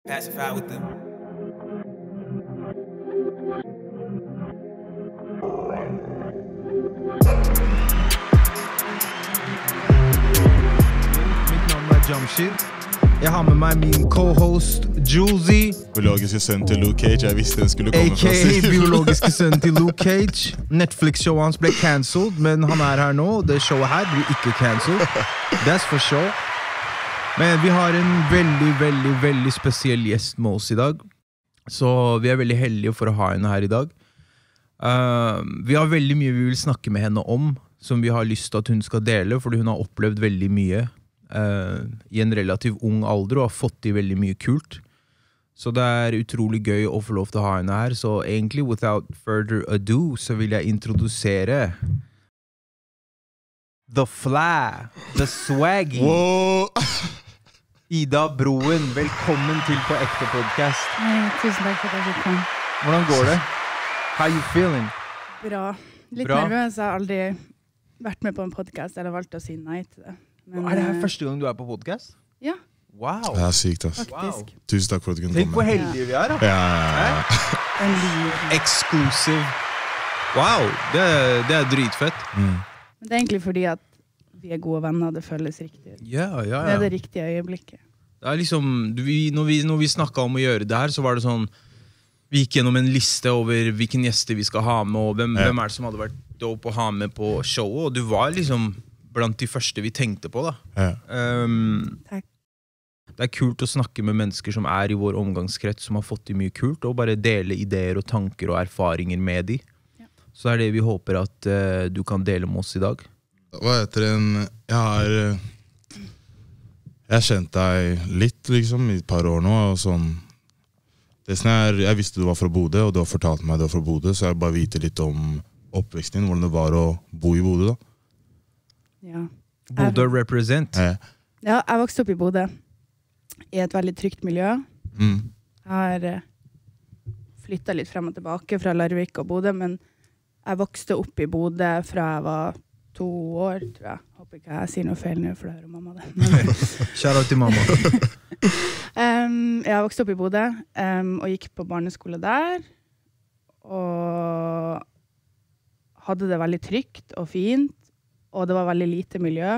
Pacify with them. Mitt navn Jamshid. Jeg har med meg min co-host Julesy, biologiske sønnen til Luke Cage. Jeg visste den skulle komme fra a.k.a. biologiske sønnen til Luke Cage. Netflix-showet hans ble cancelled, men han her nå. Det showet her blir ikke cancelled. That's for sure. Men vi har en veldig spesiell gjest med oss i dag. Så vi veldig heldige for å ha henne her i dag. Vi har veldig mye vi vil snakke med henne om, som vi har lyst til at hun skal dele, fordi hun har opplevd veldig mye i en relativt ung alder og har fått til veldig mye kult. Så det utrolig gøy å få lov til å ha henne her. Så egentlig, without further ado, så vil jeg introdusere The Fly, The Swaggy. Wow. Ida Broen, velkommen til På Ekte Podcast. Tusen takk for at jeg fikk komme. Hvordan går det? How you feeling? Bra. Litt Bra. nervøs. Jeg har aldri vært med på en podcast eller valgt å si nei til det. Men, Det her første gang du på podcast? Ja, Wow. Det sykt, ass. faktisk. Tusen takk for at du kunne Tenk hvor komme. heldige vi da. Ja. En liv. Exclusive. Wow, det dritfett. Men det egentlig fordi at vi gode venner, det føles riktig ut. Ja. Det det riktige øyeblikket. Det liksom, når vi snakket om å gjøre det her, så var det sånn, vi gikk gjennom en liste over hvilken gjester vi skal ha med, og hvem det som hadde vært dope å ha med på showet, og du var liksom blant de første vi tenkte på da. Ja. Takk. Det kult å snakke med mennesker som i vår omgangskrets, som har fått til mye kult, og bare dele ideer og tanker og erfaringer med de. Ja. Så det vi håper at du kan dele med oss i dag. Hva heter den? Jeg har kjent deg litt, liksom, i et par år nå, og sånn. Det som jeg visste du var fra Bodø, og du har fortalt meg du var fra Bodø, så jeg bare vite litt om oppveksten din, hvordan det var å bo i Bodø da. Ja. Bodø represent. Ja, jeg vokste opp i Bodø. I et veldig trygt miljø. Jeg har flyttet litt frem og tilbake fra Larvik og Bodø, men jeg vokste opp i Bodø fra jeg var 2 år, tror jeg. Håper ikke jeg sier noe feil nå, for da hører mamma det. Shout out til mamma. Jeg vokste opp i Bodø og gikk på barneskole der. Og hadde det veldig trygt og fint. Og det var veldig lite miljø.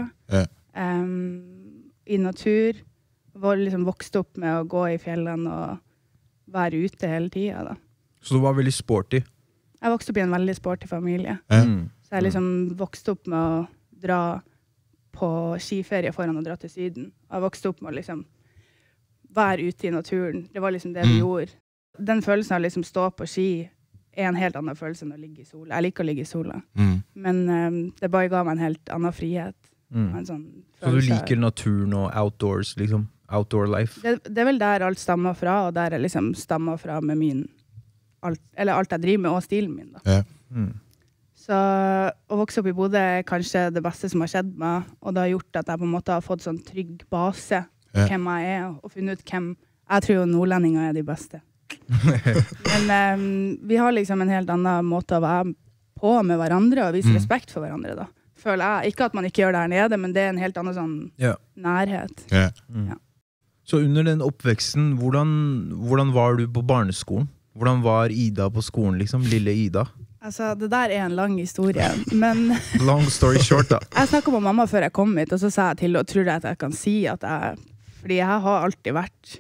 I natur. Var liksom vokst opp med å gå i fjellene og være ute hele tiden. Da. Så du var veldig sporty? Jeg vokste opp i en veldig sporty familie. Så jeg liksom vokste opp med å dra på skiferie foran å dra til Syden. Jeg vokste opp med å liksom være ute i naturen. Det var liksom det vi gjorde. Den følelsen av liksom stå på ski en helt annen følelse enn å ligge i sola. Jeg liker å ligge i sola. Men det bare ga meg en helt annen frihet. En sånn så du liker naturen og outdoors, liksom? Outdoor life? Det vel der alt stammer fra, og der jeg liksom stammer fra med min alt jeg driver med, og stilen min. Da. Så å vokse opp i Bodø kanskje det beste som har skjedd meg, og det har gjort at jeg på en måte har fått sånn trygg base hvem jeg og funnet ut hvem jeg tror nordlendinger de beste. Men vi har liksom en helt annen måte å være på med hverandre og vise respekt for hverandre da. Føler jeg. Ikke at man ikke gjør det her nede, men det en helt annen sånn nærhet. Ja. Så under den oppveksten, hvordan var du på barneskolen? Hvordan var Ida på skolen, liksom? Lille Ida? Altså, det der en lang historie, men long story short da. Jeg snakket med mamma før jeg kom hit, og så sa jeg til og tror jeg at jeg kan si at fordi jeg har alltid vært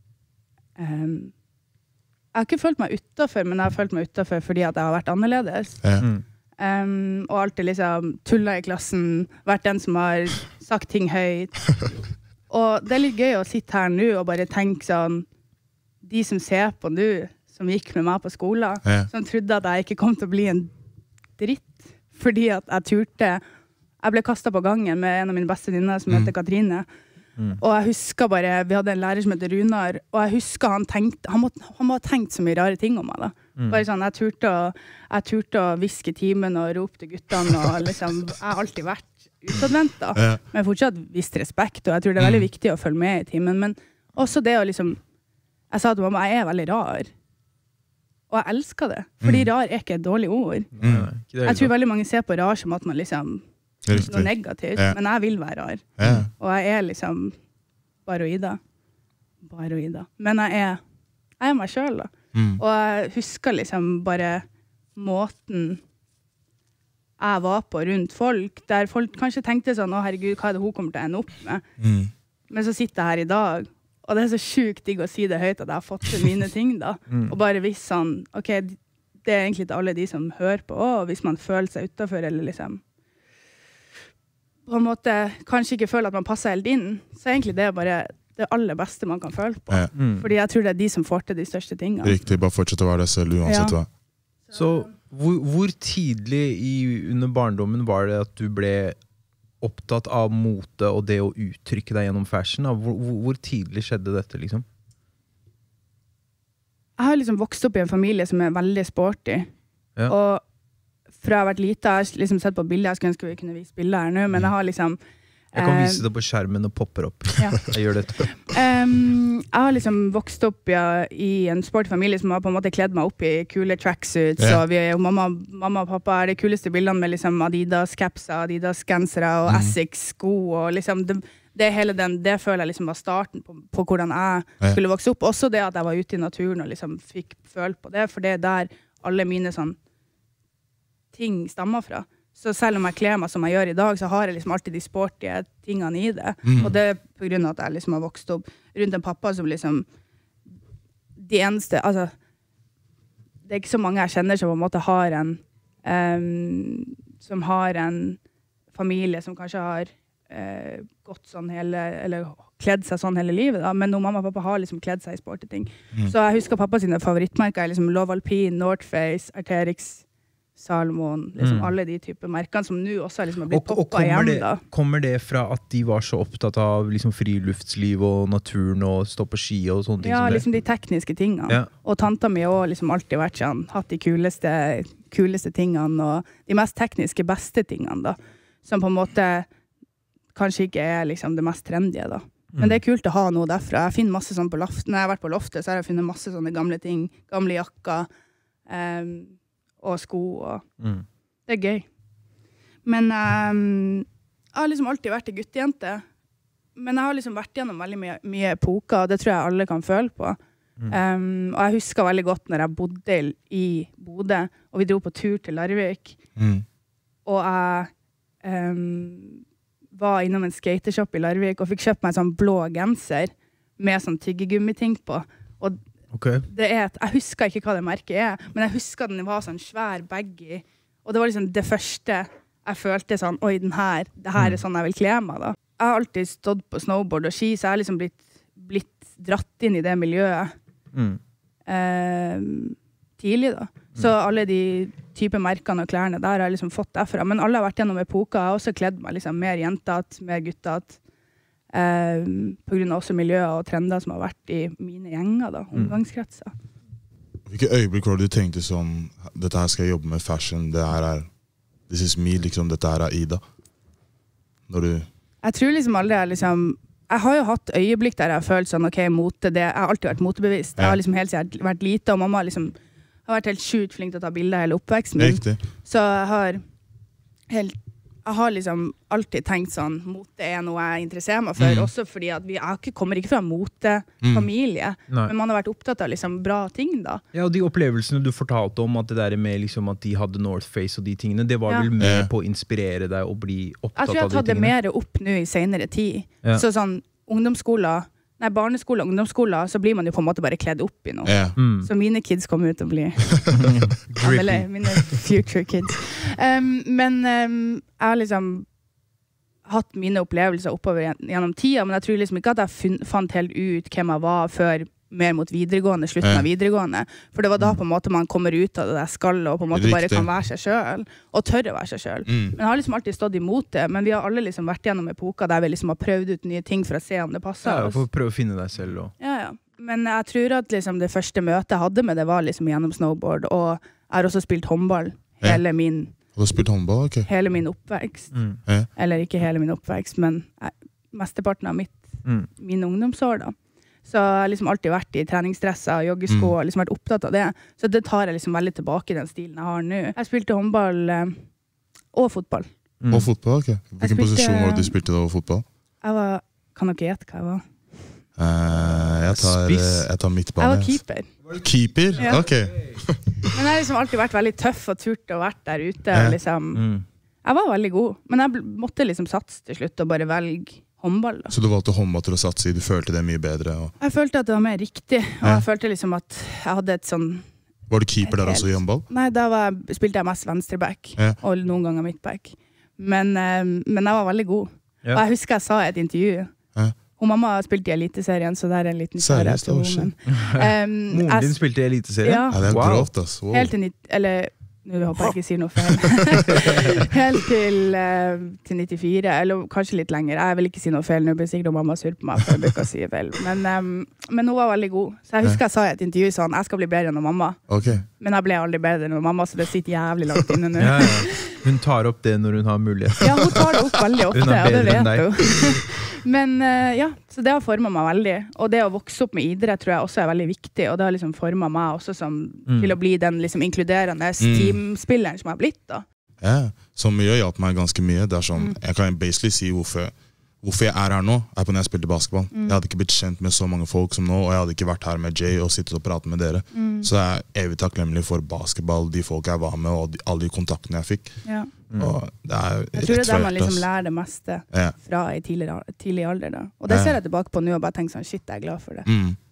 jeg har ikke følt meg utenfor, men jeg har følt meg utenfor fordi at jeg har vært annerledes. Og alltid liksom tullet i klassen, vært den som har sagt ting høyt. Og det litt gøy å sitte her nå og bare tenke sånn, de som ser på nå, som gikk med meg på skolen, som trodde at jeg ikke kom til å bli en dritt, fordi at jeg ble kastet på gangen med en av mine beste venninner som heter Katrine. Og jeg husker bare, vi hadde en lærer som heter Runar, og jeg husker han må ha tenkt så mye rare ting om meg da. Bare sånn, jeg turte å viske timen og rope til guttene, og liksom, jeg har alltid vært utadvendt da, men fortsatt visst respekt, og jeg tror det veldig viktig å følge med i timen, men også det å liksom, jeg sa til mamma, jeg veldig rar, og jeg elsker det, fordi rar ikke et dårlig ord. Jeg tror veldig mange ser på rar som at man liksom noe negativt, men jeg vil være rar. Og jeg liksom bare Ida. bare Ida. Men jeg er meg selv da. Og jeg husker liksom bare måten jeg var på rundt folk, der folk kanskje tenkte sånn, å herregud, hva er det hun kommer til å ende opp med? Men så sitter jeg her i dag, og det er så sjukt digg å si det høyt at jeg har fått til mine ting da. Og bare visst sånn, ok, det er egentlig til alle de som hører på, og hvis man føler seg utenfor, eller liksom på en måte kanskje ikke føler at man passer helt inn, så er egentlig det bare det aller beste man kan føle på. Fordi jeg tror det er de som får til de største tingene. Riktig, bare fortsette å være deg selv uansett hva. Så hvor tidlig under barndommen var det at du ble opptatt av mote og det å uttrykke deg gjennom fashion? Hvor tidlig skjedde dette liksom? Jeg har liksom vokst opp i en familie som er veldig sporty. Og fra jeg har vært lite, jeg har liksom sett på bilder, jeg skulle ønske vi kunne vise bilder her nå, men jeg har liksom jeg kan vise det på skjermen og popper opp. Jeg gjør det etterpå. Jeg har liksom vokst opp i en sportfamilie som har på en måte kledd meg opp i kule tracksuits, og mamma og pappa er de kuleste bildene med liksom Adidas-capser, Adidas-gensere og Essex-sko, og liksom det hele det føler jeg liksom var starten på hvordan jeg skulle vokse opp. Også det at jeg var ute i naturen og liksom fikk føle på det, for det er der alle mine sånn ting stammer fra. Så selv om jeg kler meg som jeg gjør i dag, så har jeg liksom alltid de sportige tingene i det. Og det er på grunn av at jeg liksom har vokst opp rundt en pappa som liksom de eneste, altså det er ikke så mange jeg kjenner som på en måte har som har en familie som kanskje har gått sånn eller kledd seg sånn hele livet da, men mamma og pappa har liksom kledd seg i sportige ting. Så jeg husker pappa sine favorittmerker er liksom Love Alpine, North Face, Arc'teryx, Salomon, liksom alle de typer merkene som nå også liksom har blitt poppet igjen da. Kommer det fra at de var så opptatt av liksom friluftsliv og naturen og stå på ski og sånne ting som det? Ja, liksom de tekniske tingene. Og tanta mi har liksom alltid vært sånn, hatt de kuleste tingene og de mest tekniske beste tingene da, som på en måte kanskje ikke er liksom det mest trendige da. Men det er kult å ha noe derfra. Jeg finner masse sånn på loftet. Når jeg har vært på loftet, så har jeg funnet masse sånne gamle ting, gamle jakker, og sko, og det er gøy. Men jeg har liksom alltid vært en guttejente, men jeg har liksom vært gjennom veldig mye epoker, og det tror jeg alle kan føle på. Og jeg husker veldig godt når jeg bodde i Bodø, og vi dro på tur til Larvik, og jeg var innom en skateshop i Larvik, og fikk kjøpt meg en sånn blå genser, med sånn tyggegummiting på, og det jeg husker ikke hva det merket er, men jeg husker den var sånn svær baggy, og det var liksom det første jeg følte sånn, oi, det her er sånn jeg vil kle meg da. Jeg har alltid stått på snowboard og ski, så jeg har liksom blitt dratt inn i det miljøet tidlig da. Så alle de type merkene og klærne der har jeg liksom fått derfra, men alle har vært gjennom epoker, jeg har også kledd meg liksom mer jentete, mer guttete, på grunn av også miljøer og trender som har vært i mine gjenger da, omgangskretser. Hvilke øyeblikk var det du tenkte sånn, dette her skal jeg jobbe med fashion, det her er this is me, liksom, dette her er Ida? Når du... Jeg tror liksom aldri jeg har jo hatt øyeblikk der jeg har følt sånn, ok, mote, jeg har alltid vært motebevisst. Jeg har liksom helt siden jeg har vært lite, og mamma liksom har vært helt sjukt flink til å ta bilder hele oppveksten min. Riktig. Så jeg har liksom alltid tenkt sånn, mote er noe jeg interesserer meg for, også fordi at jeg kommer ikke fra en motefamilie, men man har vært opptatt av liksom bra ting da. Ja, og de opplevelsene du fortalte om, at det der med liksom at de hadde North Face og de tingene, det var vel med på å inspirere deg og bli opptatt av de tingene? Jeg tror jeg har tatt det mer opp nå i senere tid. Så sånn, barneskole og ungdomsskole, så blir man jo på en måte bare kledd opp i noe. Så mine kids kommer ut til å bli eller mine future kids. Men jeg har liksom hatt mine opplevelser oppover gjennom tida, men jeg tror liksom ikke at jeg fant helt ut hvem jeg var før mer mot videregående, slutten av videregående. For det var da på en måte man kommer ut av det der skallet og på en måte bare kan være seg selv, og tørre å være seg selv. Men jeg har liksom alltid stått imot det, men vi har alle liksom vært gjennom epoker der vi liksom har prøvd ut nye ting for å se om det passer oss. Ja, for å prøve å finne deg selv også. Ja. Men jeg tror at liksom det første møtet jeg hadde med det var liksom gjennom snowboard, og jeg har også spilt håndball hele min... Du har spilt håndball, ok? Hele min oppvekst. Eller ikke hele min oppvekst, men mesteparten av min ungdomsår da. Så jeg har liksom alltid vært i treningsdresser, joggesko, og liksom vært opptatt av det. Så det tar jeg liksom veldig tilbake i den stilen jeg har nå. Jeg spilte håndball og fotball. Og fotball, ok. Hvilken posisjon var det du spilte da og fotball? Kan dere gjette hva jeg var? Jeg tar midtbane. Jeg var keeper. Keeper? Ja. Ok. Men jeg har liksom alltid vært veldig tøff og turt og vært der ute. Og liksom, jeg var veldig god, men jeg måtte liksom satse til slutt og bare velge håndball. Da. Så du valgte håndball til å satse i, du følte det mye bedre? Og... Jeg følte at det var mer riktig, og jeg følte liksom at jeg hadde et sånn... Var du keeper der også i håndball? Nei, da spilte jeg mest venstreback, og noen ganger midtback. Men jeg var veldig god. Og jeg husker jeg sa i et intervju, og mamma spilte i Eliteserien, så det er en liten historie. Seriøst? Moren din spilte i Eliteserien? Ja. Det er grovt, ass. Wow. Helt til nå håper jeg ikke sier noe feil. Helt til 94, eller kanskje litt lenger. Jeg vil ikke si noe feil, nå blir sikkert mamma sur på meg, for jeg bruker å si feil. Men hun var veldig god. Så jeg husker jeg sa i et intervju sånn, jeg skal bli bedre enn mamma. Okay. Men jeg ble aldri bedre enn mamma, så det sitter jævlig langt inne nå. Ja. Hun tar opp det når hun har mulighet. Ja, hun tar det opp veldig ofte, og det vet hun. Men så det har formet meg veldig. Og det å vokse opp med idrett tror jeg også er veldig viktig, og det har liksom formet meg også til å bli den liksom inkluderende teamspilleren som jeg har blitt da. Ja, så mye hjalp meg ganske mye. Det er sånn, jeg kan basically si hvorfor jeg er her nå, er på når jeg spilte basketball. Jeg hadde ikke blitt kjent med så mange folk som nå, og jeg hadde ikke vært her med Jay og sittet og pratet med dere. Så jeg er evig takknemlig for basketball, de folk jeg var med, og alle de kontaktene jeg fikk. Ja. Og det er jeg tror det er der man liksom lærer det meste fra i tidlig alder da. Og det ser jeg tilbake på nå og bare tenker sånn, shit, jeg er glad for det.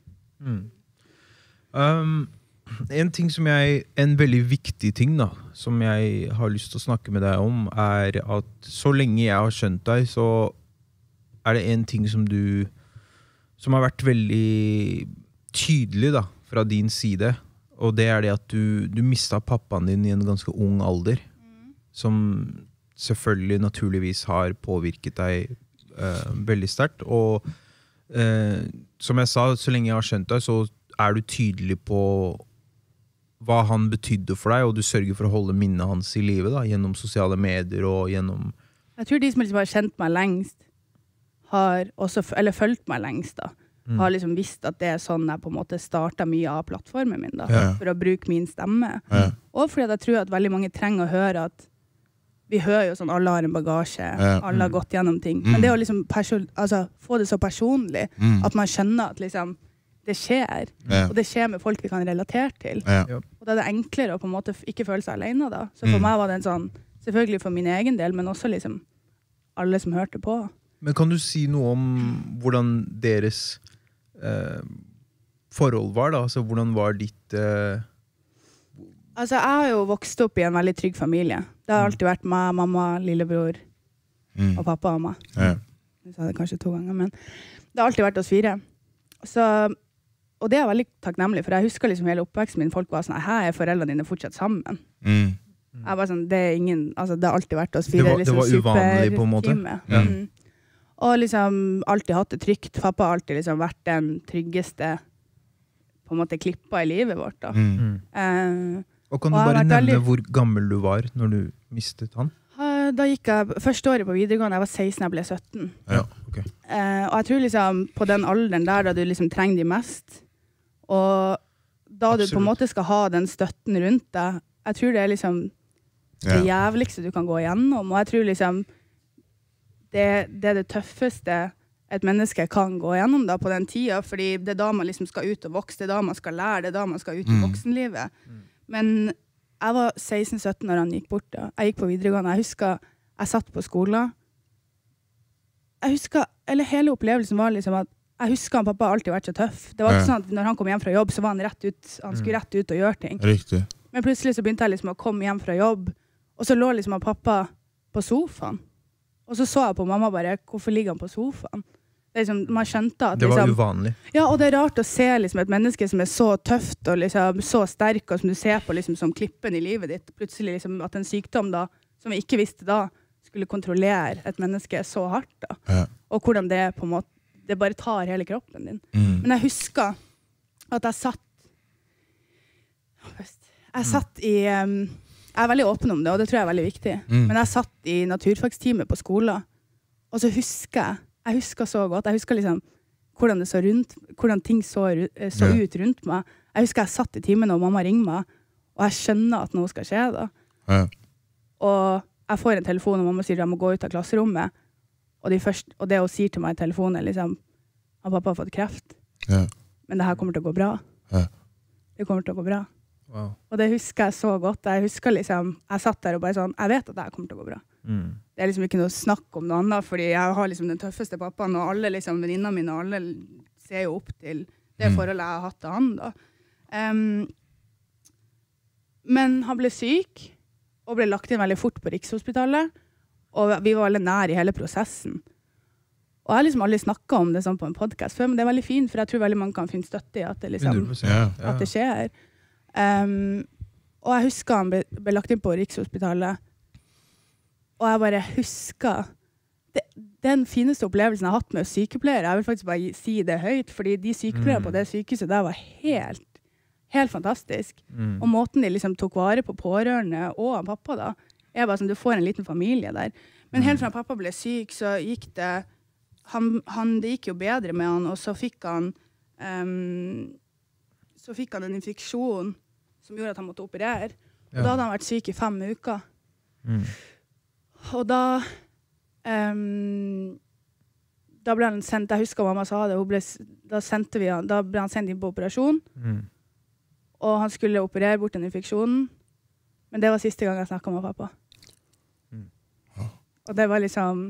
En ting som en veldig viktig ting da, som jeg har lyst til å snakke med deg om, er at så lenge jeg har skjønt deg, så er det en ting som har vært veldig tydelig da, fra din side, og det er det at du mistet pappaen din i en ganske ung alder, som selvfølgelig naturligvis har påvirket deg veldig sterkt, og som jeg sa, så lenge jeg har skjønt deg, så er du tydelig på hva han betydde for deg, og du sørger for å holde minnet hans i livet da, gjennom sosiale medier og gjennom... Jeg tror de som liksom har kjent meg lengst, har også, eller følt meg lengst da, har liksom visst at det er sånn jeg på en måte startet mye av plattformen min da, for å bruke min stemme. Og fordi jeg tror at veldig mange trenger å høre at vi hører jo sånn, alle har en bagasje, alle har gått gjennom ting, men det å liksom få det så personlig, at man skjønner at liksom, det skjer, og det skjer med folk vi kan relatere til. Og da er det enklere å på en måte ikke føle seg alene da. Så for meg var det en sånn, selvfølgelig for min egen del, men også liksom alle som hørte på. Men kan du si noe om hvordan deres forhold var da? Altså, hvordan var ditt... Altså, jeg har jo vokst opp i en veldig trygg familie. Det har alltid vært meg, mamma, lillebror og pappa og meg. Jeg sa det kanskje 2 ganger, men det har alltid vært oss 4. Så, og det er jeg veldig takknemlig, for jeg husker liksom hele oppveksten min, folk var sånn, her er foreldrene dine fortsatt sammen. Jeg var sånn, det er ingen, altså det har alltid vært oss 4. Det var uvanlig på en måte. Og liksom alltid hatt det trygt. Pappa har alltid liksom vært den tryggeste på en måte klippa i livet vårt da. Og kan du bare nevne hvor gammel du var når du mistet han? Da gikk jeg første året på videregående, jeg var 16, jeg ble 17. Okay. Og jeg tror liksom på den alderen der, da du liksom trenger de mest, og da du på en måte skal ha den støtten rundt deg, jeg tror det er liksom det jævligste du kan gå igjennom, og jeg tror liksom det er det tøffeste et menneske kan gå igjennom da på den tiden, fordi det er da man liksom skal ut og vokse, det er da man skal lære, det er da man skal ut i voksenlivet. Men jeg var 16-17 når han gikk bort da. Jeg gikk på videregående. Jeg husker jeg satt på skolen. Eller hele opplevelsen var liksom at jeg husker at pappa alltid vært så tøff. Det var ikke sånn at når han kom hjem fra jobb, så var han skulle rett ut og gjøre ting. Riktig. Men plutselig så begynte jeg liksom å komme hjem fra jobb, og så lå liksom pappa på sofaen. Og så jeg på mamma bare, hvorfor ligger han på sofaen? Liksom, man skjønte at det var liksom, uvanlig. Ja, og det er rart å se liksom, et menneske som er så tøft og liksom, så sterk, og som du ser på liksom, som klippen i livet ditt. Plutselig liksom, at en sykdom da, som vi ikke visste da, skulle kontrollere et menneske så hardt da. Og hvordan det på en måte, det bare tar hele kroppen din. Men jeg husker at jeg satt i... Jeg er veldig åpen om det, og det tror jeg er veldig viktig. Men jeg satt i naturfagstime på skolen, og så husker jeg husker så godt, jeg husker liksom hvordan det så rundt, hvordan ting så ut rundt meg. Jeg husker jeg satt i timen og mamma ringte meg, og jeg skjønner at noe skal skje da. Og jeg får en telefon, og mamma sier at jeg må gå ut av klasserommet, og det hun sier til meg i telefonen liksom, at pappa har fått kreft. Ja. Men det her kommer til å gå bra. Ja. Det kommer til å gå bra. Wow. Og det husker jeg så godt. Jeg husker liksom, jeg satt der og bare sånn, jeg vet at det her kommer til å gå bra. Det er liksom ikke noe snakk om noe annet, fordi jeg har liksom den tøffeste pappaen, og alle liksom, venninnene mine, alle ser jo opp til det forholdet jeg har hatt til han da. Men han ble syk, og ble lagt inn veldig fort på Rikshospitalet, og vi var veldig nær i hele prosessen. Og jeg har liksom aldri snakket om det sånn på en podcast før, men det er veldig fint, for jeg tror veldig mange kan finne støtte i at det, liksom, 100%. at det skjer. Og jeg husker han ble lagt inn på Rikshospitalet, og jeg bare husker den fineste opplevelsen jeg har hatt med sykepleiere. Jeg vil faktisk bare si det høyt, fordi de sykepleiere på det sykehuset der var helt fantastisk. Og måten de liksom tok vare på pårørende og han pappa da, er bare som du får en liten familie der. Men helt fra pappa ble syk, så gikk det det gikk jo bedre med han, og så fikk han en infeksjon som gjorde at han måtte operere. Og da hadde han vært syk i 5 uker. Og da ble han sendt, jeg husker mamma sa det, da ble han sendt inn på operasjon, og han skulle operere bort den infeksjonen, men det var siste gang jeg snakket med pappa. Og det var liksom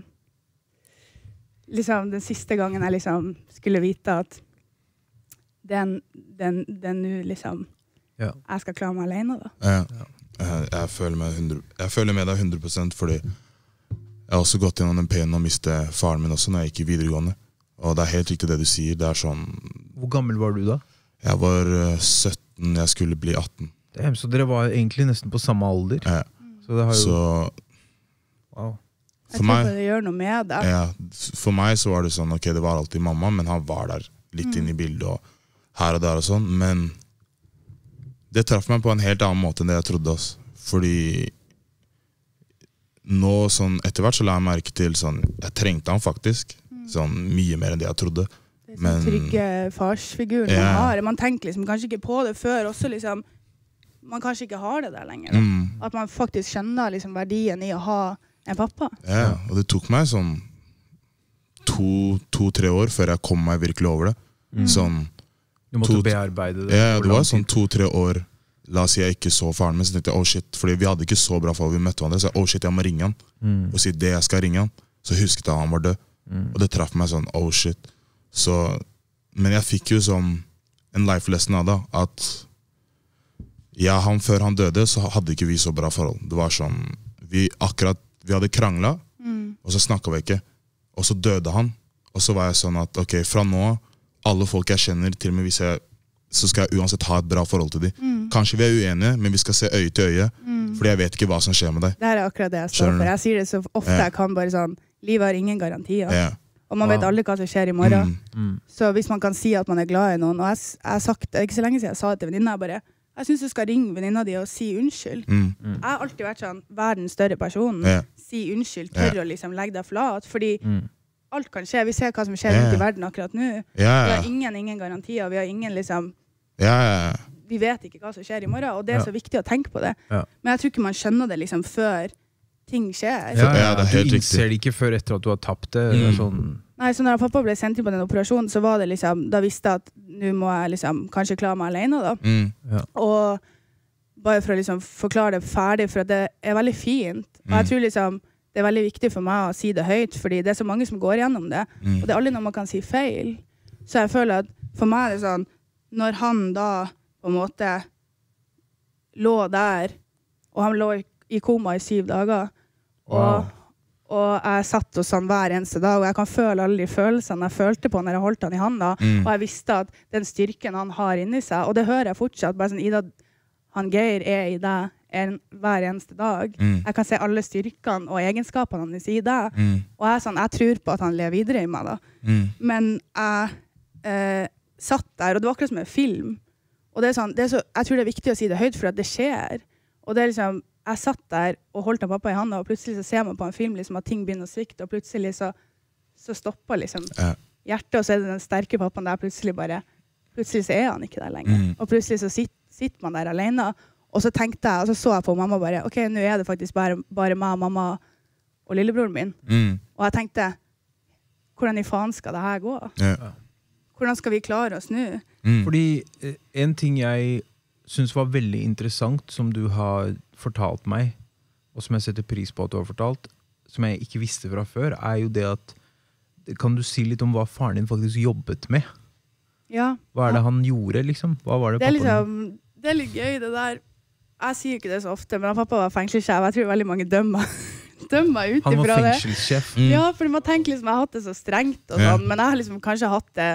den siste gangen jeg liksom skulle vite at den nu liksom jeg skal klare meg alene da. Jeg føler med deg 100%, fordi jeg har også gått gjennom den penen og mistet faren min også når jeg gikk i videregående. Og det er helt riktig det du sier. Det er sånn... Hvor gammel var du da? Jeg var 17, jeg skulle bli 18. Så dere var egentlig nesten på samme alder? Ja. Så det har jo... Wow. Jeg tror det gjør noe med det. Ja, for meg så var det sånn, ok, det var alltid mamma, men han var der litt inn i bildet og her og der og sånn. Men det traff meg på en helt annen måte enn det jeg trodde også. Fordi nå sånn, etter hvert så la jeg merke til sånn, jeg trengte han faktisk sånn mye mer enn det jeg trodde. Det er sånn trygge farsfiguren man har. Man tenker liksom kanskje ikke på det før også liksom, man kanskje ikke har det der lenger. At man faktisk skjønner liksom verdien i å ha en pappa. Ja, og det tok meg sånn 2-3 år før jeg kom meg virkelig over det. Sånn, du måtte bearbeide det. Ja, det var sånn 2-3 år. La oss si jeg ikke så faren min, så tenkte jeg, oh shit, fordi vi hadde ikke så bra forhold, vi møtte hverandre, så jeg, oh shit, jeg må ringe han. Og si det jeg skal ringe han, så husket jeg han var død. Og det traff meg sånn, oh shit. Så, men jeg fikk jo sånn en life lesson av det, at ja, han før han døde, så hadde ikke vi så bra forhold. Det var sånn, vi hadde kranglet, og så snakket vi ikke. Og så døde han, og så var jeg sånn at, ok, fra nå, alle folk jeg kjenner, til og med hvis så skal jeg uansett ha et bra forhold til dem. Kanskje vi er uenige, men vi skal se øye til øye, fordi jeg vet ikke hva som skjer med deg. Det er akkurat det jeg står for. Jeg sier det så ofte jeg kan, bare sånn, livet har ingen garantier. Og man vet aldri hva som skjer i morgen. Så hvis man kan si at man er glad i noen, og jeg har sagt, det er ikke så lenge siden jeg sa det til venninna, jeg synes du skal ringe venninna di og si unnskyld. Jeg har alltid vært sånn, vær den større personen, si unnskyld, tør å liksom legge deg flat, fordi alt kan skje, vi ser hva som skjer rundt i verden akkurat nå. Vi har ingen garantier, vi har ingen liksom, vi vet ikke hva som skjer i morgen, og det er så viktig å tenke på det. Men jeg tror ikke man skjønner det liksom før ting skjer. Det er helt du innser det ikke før etter at du har tapt det. Sånn. Nei, så når pappa ble sendt inn på den operasjonen, så var det liksom, da visste jeg at nå må jeg liksom kanskje klare meg alene da. Og bare for å liksom forklare det ferdig, for at det er veldig fint. Og jeg tror liksom, det er veldig viktig for meg å si det høyt, fordi det er så mange som går gjennom det, og det er aldri noe man kan si feil. Så jeg føler at for meg er det sånn, når han da på en måte lå der, og han lå i koma i 7 dager, og jeg satt hos han hver eneste dag, og jeg kan føle alle de følelsene jeg følte på når jeg holdt han i handa, og jeg visste at den styrken han har inni seg, og det hører jeg fortsatt, bare sånn, Ida, han Geir er i deg hver eneste dag. Jeg kan se alle styrkene og egenskapene hans i deg, og jeg tror på at han lever videre i meg da. Men jeg satt der, og det var akkurat som en film, og det er sånn, jeg tror det er viktig å si det høyt for at det skjer, og det er liksom, jeg satt der og holdt han pappa i handa, og plutselig så ser man på en film liksom, at ting begynner å svikte, og plutselig så stopper liksom hjertet, og så er det den sterke pappaen der, plutselig så er han ikke der lenger. Og plutselig så sitter man der alene, og så tenkte jeg, og så jeg på mamma bare, ok, nå er det faktisk bare meg, mamma og lillebroren min. Og jeg tenkte, hvordan i faen skal det her gå? hvordan skal vi klare oss nå? Fordi en ting jeg synes var veldig interessant, som du har fortalt meg, og som jeg setter pris på at du har fortalt, som jeg ikke visste fra før, jo det at, kan du si litt om hva faren din faktisk jobbet med? Ja. Hva det han gjorde, liksom? Hva var det Det pappa det litt gøy, det der. Jeg sier ikke det så ofte, men pappa var fengselssjef. Jeg tror veldig mange dømmer ut Han var ifra det. fengselssjef. Ja, fordi man tenker liksom, jeg har hatt det så strengt og sånn, men jeg har liksom kanskje hatt det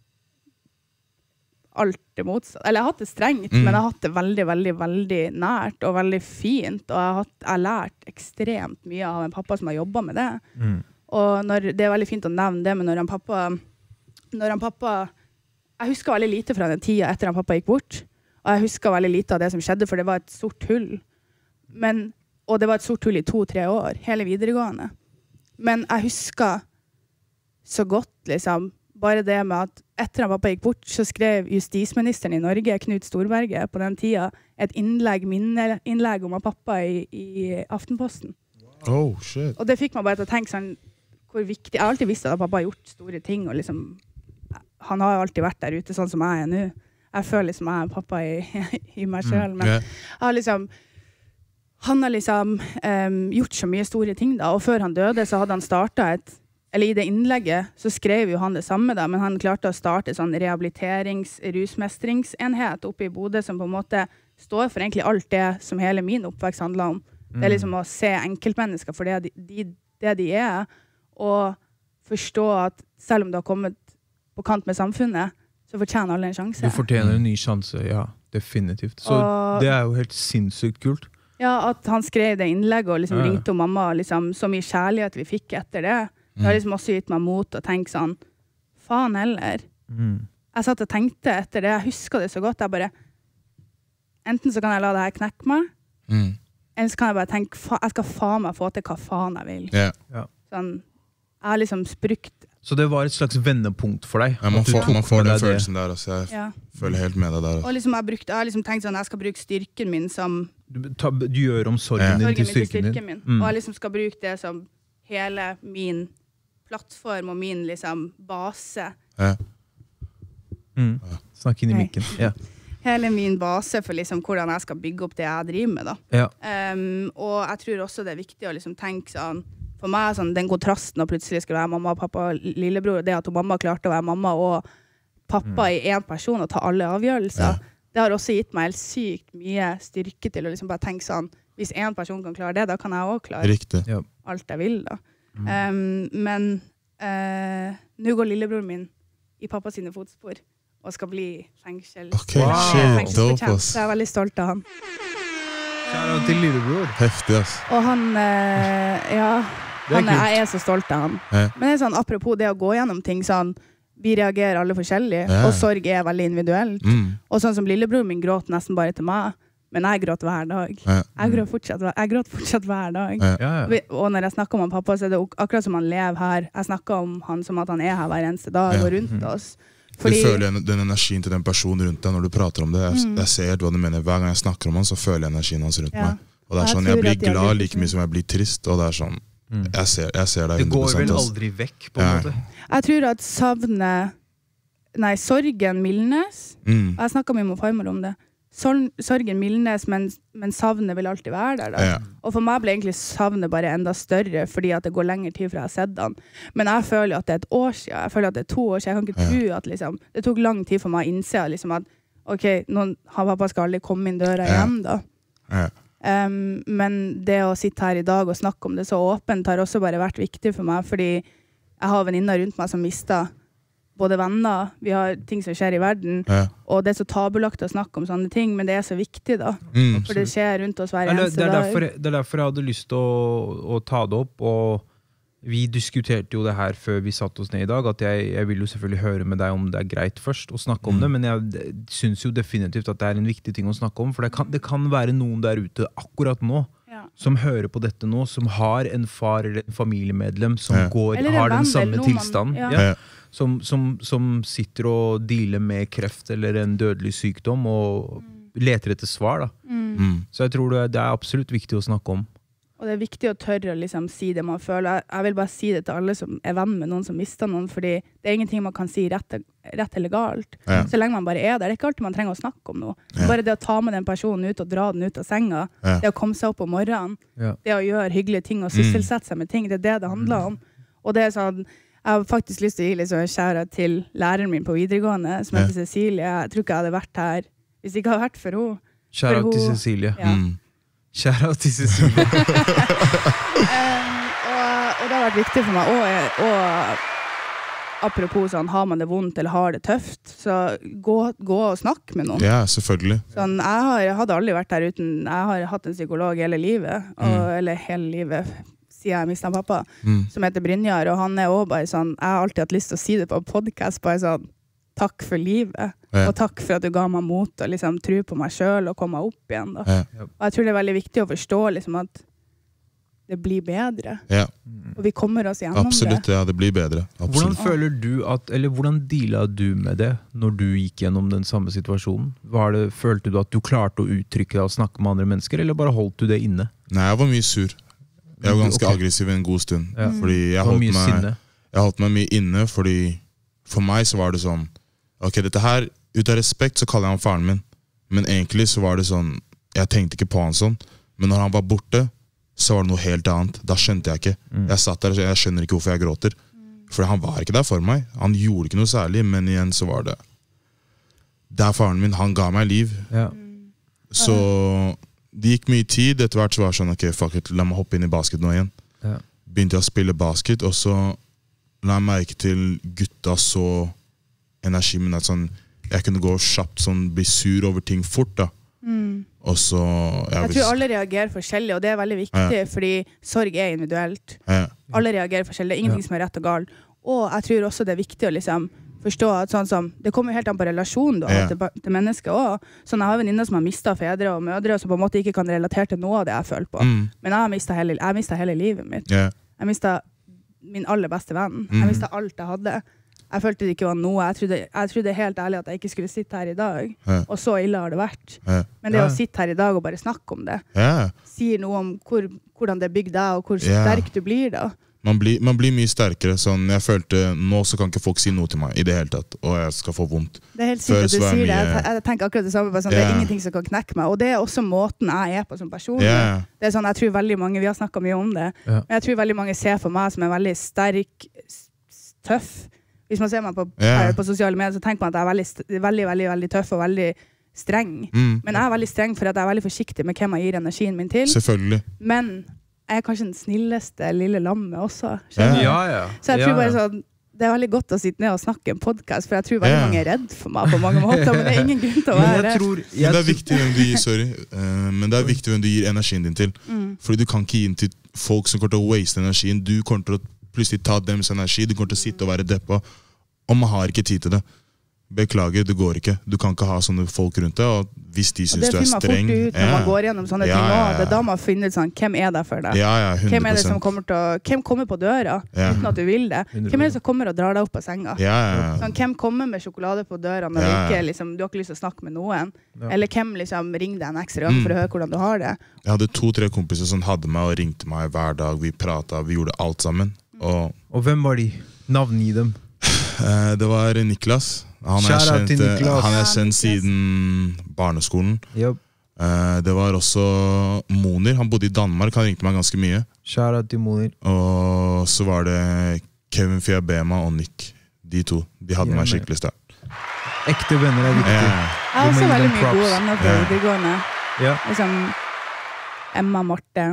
alt det motsatt. Eller jeg har hatt det strengt, men jeg har hatt det veldig, veldig, veldig nært og veldig fint, og jeg har lært ekstremt mye av en pappa som har jobbet med det. Og det veldig fint å nevne det, men når han pappa jeg husker veldig lite fra den tida etter han pappa gikk bort, og jeg husker veldig lite av det som skjedde, for det var et sort hull. Og det var et sort hull i 2-3 år, hele videregående. Men jeg husker så godt, liksom, bare det med at etter han pappa gikk bort, så skrev justisministeren i Norge, Knut Storberget, på den tida, et minneinnlegg om pappa i Aftenposten. Oh, shit. Og det fikk meg bare til å tenke sånn, hvor viktig, jeg har alltid visst at pappa har gjort store ting, og liksom, han har alltid vært der ute, sånn som jeg nå. Jeg føler liksom jeg pappa i meg selv, men han har liksom gjort så mye store ting da, og før han døde så hadde han startet eller i det innlegget så skrev jo han det samme da, men han klarte å starte sånn rusmestringsenhet oppe i Bodø som på en måte står for egentlig alt det som hele min oppvekst handler om. Det liksom å se enkeltmennesker for det de og forstå at selv om du har kommet på kant med samfunnet, så fortjener alle en sjanse. Du fortjener en ny sjanse, ja, definitivt. Så det jo helt sinnssykt kult. Ja, at han skrev det innlegget og liksom ringte om mamma, liksom, så mye kjærlighet vi fikk etter det. Det har liksom også gitt meg mot å tenke sånn, faen heller. Jeg satt og tenkte etter det, jeg husker det så godt, jeg bare, enten så kan jeg la det her knekke meg, eller så kan jeg bare tenke, jeg skal faen meg få til hva faen jeg vil. Sånn, jeg har liksom brukt. Så det var et slags vendepunkt for deg? Ja, man får den følelsen der, altså. Jeg føler helt med deg der. Og liksom jeg har liksom tenkt sånn, jeg skal bruke styrken min som... Du gjør om sorgen din til styrken din. Og jeg liksom skal bruke det som hele min plattform og min liksom base. Snakk inn i mikken. Hele min base for liksom hvordan jeg skal bygge opp det jeg driver med da. Og jeg tror også det viktig å liksom tenke sånn, for meg sånn, den kontrasten å plutselig skulle være mamma, pappa og lillebror, det at mamma klarte å være mamma og pappa i en person og ta alle avgjørelser, det har også gitt meg helt sykt mye styrke til å liksom bare tenke sånn, hvis en person kan klare det, da kan jeg også klare alt jeg vil da. Men nå går lillebroren min i pappa sine fotspor og skal bli fengselsbetjent, så jeg veldig stolt av han. Kjære til lillebror. Heftig, ass. Og han, jeg så stolt av han. Men det sånn, apropos det å gå gjennom ting sånn, vi reagerer alle forskjellig, og sorg veldig individuelt. Og sånn som lillebror min gråt nesten bare til meg, men jeg gråt hver dag. Jeg gråt fortsatt hver dag. Og når jeg snakker om pappa, så det akkurat som han lever her. Jeg snakker om han som at han her hver eneste dag og rundt oss. Du føler den energien til den personen rundt deg når du prater om det. Jeg ser helt hva du mener. Hver gang jeg snakker om han, så føler jeg energien hans rundt meg. Og det sånn, jeg blir glad like mye som jeg blir trist, og det sånn, jeg ser deg 100%. Det går vel aldri vekk, på en måte. Jeg tror at sorgen mildnes, jeg snakket med min farmor om det, sorgen mildnes, men savnet vil alltid være der da. Og for meg ble egentlig savnet bare enda større, fordi at det går lengre tid fra jeg har sett han. Men jeg føler at det et år siden, jeg føler at det 2 år siden, jeg kan ikke tro at liksom, det tok lang tid for meg å innse liksom, at ok, pappa skal aldri komme inn døra igjen da. Men det å sitte her i dag og snakke om det så åpent har også bare vært viktig for meg, fordi jeg har venninner rundt meg som mistet både venner, vi har ting som skjer i verden, og det så tabulagt å snakke om sånne ting, men det så viktig da, for det skjer rundt oss hver eneste dag. Det derfor jeg hadde lyst til å ta det opp, og vi diskuterte jo det her før vi satt oss ned i dag, at jeg vil jo selvfølgelig høre med deg om det greit først å snakke om det, men jeg synes jo definitivt at det en viktig ting å snakke om, for det kan være noen der ute akkurat nå, som hører på dette nå, som har en far eller en familiemedlem som har den samme tilstanden, som sitter og dealer med kreft eller en dødelig sykdom og leter etter svar da. Så jeg tror det absolutt viktig å snakke om. Og det viktig å tørre å liksom si det man føler. Jeg vil bare si det til alle som venn med noen som mistet noen, fordi det ingenting man kan si rett eller galt. Så lenge man bare der. Det ikke alltid man trenger å snakke om noe. Bare det å ta med den personen ut og dra den ut av senga, det å komme seg opp om morgenen, det å gjøre hyggelige ting og sysselsette seg med ting, det det handler om. Og det sånn, jeg har faktisk lyst til å gi liksom kjære til læreren min på videregående, som heter Cecilie. Jeg tror ikke jeg hadde vært her hvis det ikke hadde vært for henne. Kjære til Cecilie. Kjære til Cecilie. Og det har vært viktig for meg. Og apropos sånn, har man det vondt eller har det tøft, så gå og snakk med noen. Ja, selvfølgelig. Sånn, jeg hadde aldri vært der uten, jeg har hatt en psykolog hele livet, eller hele livet, siden jeg mistet pappa, som heter Brynjar, og han også bare sånn, jeg har alltid hatt lyst til å si det på podcast, bare sånn, takk for livet, og takk for at du ga meg mot og liksom tro på meg selv og komme meg opp igjen. Da. Og jeg tror det er veldig viktig å forstå liksom, at det blir bedre. Og vi kommer oss gjennom Absolutt, det. Ja, det blir bedre. Absolutt. Hvordan føler du eller hvordan dealet du med det når du gikk gjennom den samme situasjonen? Følte du at du klarte å uttrykke deg og snakke med andre mennesker, eller bare holdt du det inne? Nei, jeg var mye sur. Jeg var ganske aggressiv en god stund. Fordi jeg holdt meg mye inne, fordi for meg så var det sånn, ok, dette her, ut av respekt så kaller jeg han faren min, men egentlig så var det sånn, jeg tenkte ikke på han sånn, men når han var borte, så var det noe helt annet. Da skjønte jeg ikke. Jeg satt der og jeg skjønner ikke hvorfor jeg gråter. For han var ikke der for meg. Han gjorde ikke noe særlig, men igjen så var det der faren min, han ga meg liv. Så det gikk mye tid. Etter hvert så var det sånn, ok, fuck it, la meg hoppe inn i basket nå igjen. Begynte jeg å spille basket, og så la jeg merke til gutta så energi, men at sånn, jeg kunne gå kjapt sånn, bli sur over ting fort da. Og så jeg tror alle reagerer forskjellig, og det er veldig viktig, fordi sorg er individuelt. Alle reagerer forskjellig, det er ingenting som er rett og galt. Og jeg tror også det er viktig å liksom forstå at sånn som, det kommer helt an på relasjonen du har til mennesker også. Sånn, jeg har venninner som har mistet fedre og mødre, som på en måte ikke kan relatere til noe av det jeg føler på. Men jeg har mistet hele livet mitt. Jeg mistet min aller beste venn. Jeg mistet alt jeg hadde. Jeg følte det ikke var noe. Jeg trodde helt ærlig at jeg ikke skulle sitte her i dag. Og så ille har det vært. Men det å sitte her i dag og bare snakke om det, sier noe om hvordan det bygger deg, og hvor sterk du blir da. Man blir mye sterkere. Sånn, jeg følte, nå så kan ikke folk si noe til meg i det hele tatt, og jeg skal få vondt. Det er helt sykt at du sier det. Jeg tenker akkurat det samme. Sånn, det er ingenting som kan knekke meg. Og det er også måten jeg er på som person. Det er sånn, jeg tror veldig mange, vi har snakket mye om det, men jeg tror veldig mange ser for meg som en veldig sterk, tøff. Hvis man ser meg på sosiale medier, så tenker man at jeg er veldig tøff og veldig streng. Men jeg er veldig streng for at jeg er veldig forsiktig med hvem jeg gir energien min til. Selvfølgelig. Men jeg er kanskje den snilleste lille lammet også. Så jeg tror bare sånn, det er veldig godt å sitte ned og snakke en podcast, for jeg tror veldig mange er redd for meg på mange måter, men det er ingen grunn til å være redd. Men det er viktig hvem du gir, men det er viktig hvem du gir energien din til. Fordi du kan ikke gi den til folk som kommer til å waste energien. Du kommer til å plutselig ta deres energi, du kommer til å sitte og være deppa, og man har ikke tid til det. Beklager, det går ikke. Du kan ikke ha sånne folk rundt deg, og hvis de synes du er streng... Det finner man fort ut når man går gjennom sånne ting også. Det er da man finner ut sånn, hvem er det for deg? 100%. Hvem er det som hvem kommer på døra uten at du vil det? 100%. Hvem er det som kommer og drar deg opp av senga? Sånn, hvem kommer med sjokolade på døra når du ikke, liksom, du har ikke lyst til å snakke med noen? Eller hvem liksom, ringer deg en ekstra gang for å høre hvordan du har det? Jeg hadde 2-3 kompiser som hadde meg og ringte meg hver dag. Vi pratet, vi gjorde alt sammen. Og hvem var de? Navn i dem? Det var Niklas. Han er kjent siden barneskolen. Det var også Monir. Han bodde i Danmark. Han ringte meg ganske mye. Kjære til Monir. Og så var det Kevin Fiabema og Nick. De to. De hadde meg skikkelig sterkt. Ekte venner er viktig. Jeg har også veldig mye gode venner på videregående. Liksom Emma, Marte,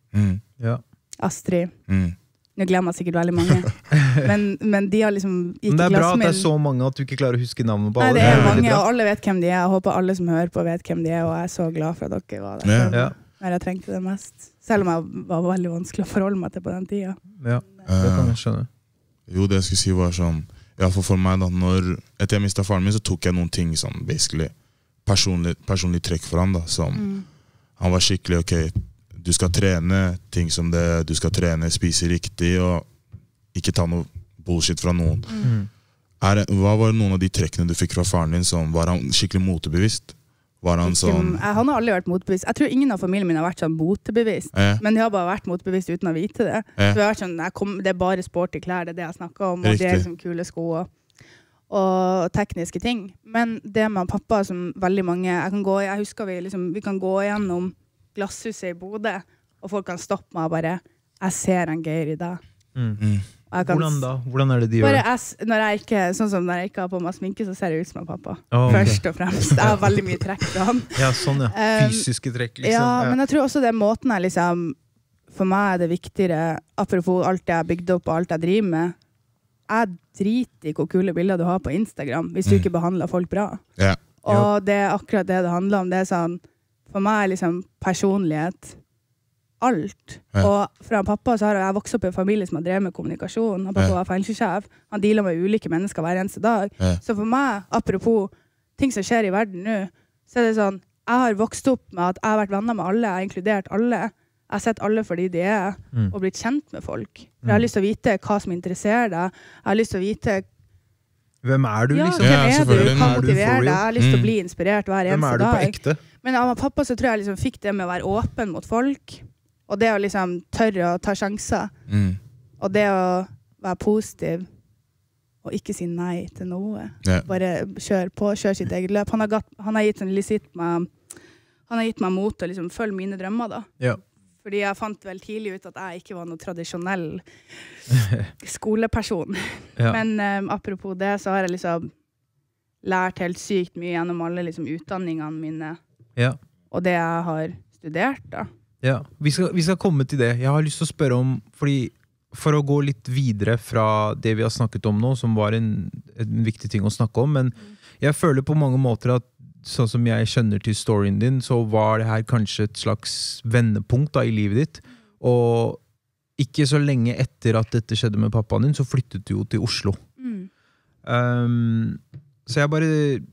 Astrid. Nå glemmer jeg sikkert veldig mange. Men de har liksom ikke klassen min. Det er bra at det er så mange at du ikke klarer å huske navnet på alle. Nei, det er mange, og alle vet hvem de er. Jeg håper alle som hører på vet hvem de er, og jeg er så glad for at dere var der. Når jeg trengte det mest. Selv om jeg var veldig vanskelig å forholde meg til på den tiden. Ja, det kan jeg skjønne. Jo, det jeg skulle si var sånn, for meg da, etter jeg mistet faren min, så tok jeg noen ting sånn, basically, personlig trekk for han da, som han var skikkelig, ok, du skal trene ting som det, du skal trene, spise riktig, og ikke ta noe bullshit fra noen. Hva var noen av de trekkene du fikk fra faren din, som var han skikkelig motebevisst? Var han sånn? Han har aldri vært motbevisst. Jeg tror ingen av familien min har vært sånn motebevisst, men de har bare vært motbevisst uten å vite det. Så det har vært sånn, det bare sporty klær, det jeg snakker om, og det liksom kule sko og tekniske ting. Men det med pappa som veldig mange, jeg husker vi kan gå gjennom Glasshuset i Bodø, og folk kan stoppe meg og bare, jeg ser en Geir i dag. Hvordan da? Hvordan det de gjør det? Når jeg ikke har på meg sminke, så ser jeg ut som en pappa. Først og fremst. Jeg har veldig mye trekk til han. Ja, sånn fysiske trekk, liksom. Ja, men jeg tror også det måten jeg liksom, for meg det viktigere, apropos alt jeg har bygd opp og alt jeg driver med, jeg driter i hvor kule bilder du har på Instagram, hvis du ikke behandler folk bra. Og det akkurat det handler om. Det sånn, for meg liksom personlighet, alt. Og fra pappa så har jeg vokst opp i en familie som har drevet med kommunikasjon. Pappa var fengselssjef. Han dealer med ulike mennesker hver eneste dag. Så for meg, apropos ting som skjer i verden nå, så det sånn, jeg har vokst opp med at jeg har vært venner med alle, jeg har inkludert alle. Jeg har sett alle fordi de og blitt kjent med folk. Jeg har lyst til å vite hva som interesserer deg. Jeg har lyst til å vite hvem du, liksom? Hvem du? Hva motiverer deg? Jeg har lyst til å bli inspirert hver eneste dag. Hvem du på ekte? Men av pappa så tror jeg liksom fikk det med å være åpen mot folk, og det å liksom tørre å ta sjanser, og det å være positiv, og ikke si nei til noe. Bare kjør sitt eget løp. Han har gitt meg mot å liksom følge mine drømmer da. Fordi jeg fant vel tidlig ut at jeg ikke var noe tradisjonell skoleperson. Men apropos det, så har jeg liksom lært helt sykt mye gjennom alle liksom utdanningene mine. Og det jeg har studert da. Ja, vi skal komme til det. Jeg har lyst til å spørre om, for å gå litt videre fra det vi har snakket om nå, som var en viktig ting å snakke om, men jeg føler på mange måter at sånn som jeg kjenner til storyen din, så var det her kanskje et slags vendepunkt da, i livet ditt, og ikke så lenge etter at dette skjedde med pappaen din, så flyttet du jo til Oslo. Så jeg bare,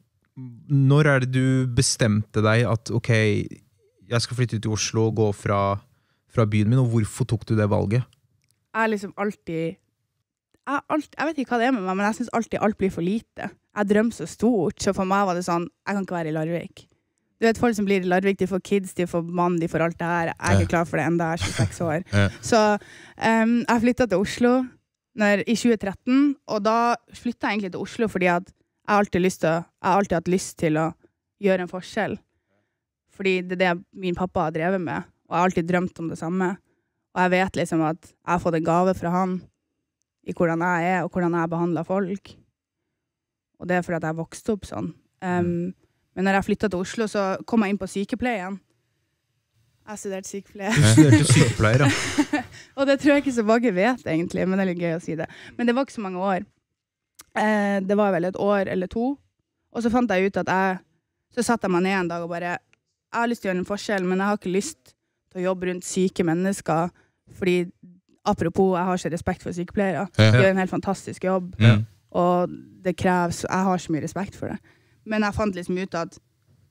når det du bestemte deg at ok, jeg skal flytte til Oslo og gå fra byen min, og hvorfor tok du det valget? Jeg liksom alltid, jeg vet ikke hva det med meg, men jeg synes alltid alt blir for lite. Jeg drømmer så stort, så for meg var det sånn, jeg kan ikke være i Larvik. Du vet, folk som blir i Larvik, de får kids, de får mann, de får alt det her. Jeg er ikke klar for det enda, jeg er 26 år. Så jeg flyttet til Oslo i 2013, og da flyttet jeg egentlig til Oslo fordi at jeg har alltid hatt lyst til å gjøre en forskjell. Fordi det det min pappa har drevet med, og jeg har alltid drømt om det samme. Og jeg vet liksom at jeg har fått en gave fra han i hvordan jeg og hvordan jeg behandler folk. Og det fordi at jeg vokste opp sånn. Men når jeg flyttet til Oslo, så kom jeg inn på sykepleien. Jeg studerte sykepleier. Du studerte sykepleier, ja. Og det tror jeg ikke så mange vet egentlig, men det er litt gøy å si det. Men det var ikke så mange år. Det var vel et år eller 2. Og så fant jeg ut at så satt jeg meg ned en dag og bare, jeg har lyst til å gjøre en forskjell, men jeg har ikke lyst til å jobbe rundt syke mennesker, fordi apropos, jeg har ikke respekt for sykepleiere. De gjør en helt fantastisk jobb, og det kreves, jeg har så mye respekt for det. Men jeg fant liksom ut at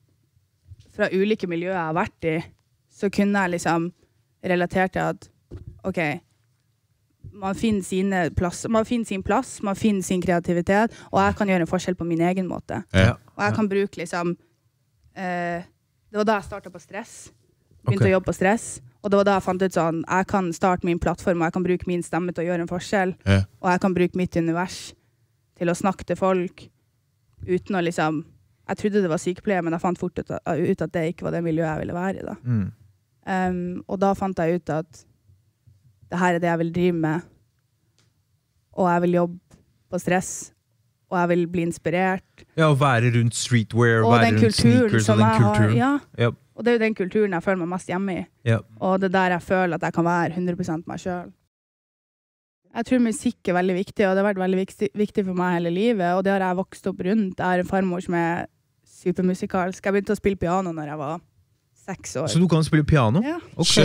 fra ulike miljøer jeg har vært i, så kunne jeg liksom relatert til at, ok, man finner sin plass, man finner sin kreativitet, og jeg kan gjøre en forskjell på min egen måte. Og jeg kan bruke liksom, det var da jeg startet på stress, begynte å jobbe på stress, og det var da jeg fant ut sånn, jeg kan starte min plattform, og jeg kan bruke min stemme til å gjøre en forskjell, og jeg kan bruke mitt univers til å snakke til folk, uten å liksom, jeg trodde det var sykepleier, men jeg fant fort ut at det ikke var det miljøet jeg ville være i da. Og da fant jeg ut at det her det jeg vil drive med, og jeg vil jobbe på stress, og jeg vil bli inspirert. Ja, å være rundt streetwear, være rundt sneakers og den kulturen. Og det er jo den kulturen jeg føler meg mest hjemme i. Og det der jeg føler at jeg kan være 100% meg selv. Jeg tror musikk er veldig viktig, og det har vært veldig viktig for meg hele livet, og det har jeg vokst opp rundt. Jeg har en farmor som er supermusikalsk. Jeg begynte å spille piano når jeg var 6 år. Så du kan spille piano? Ja.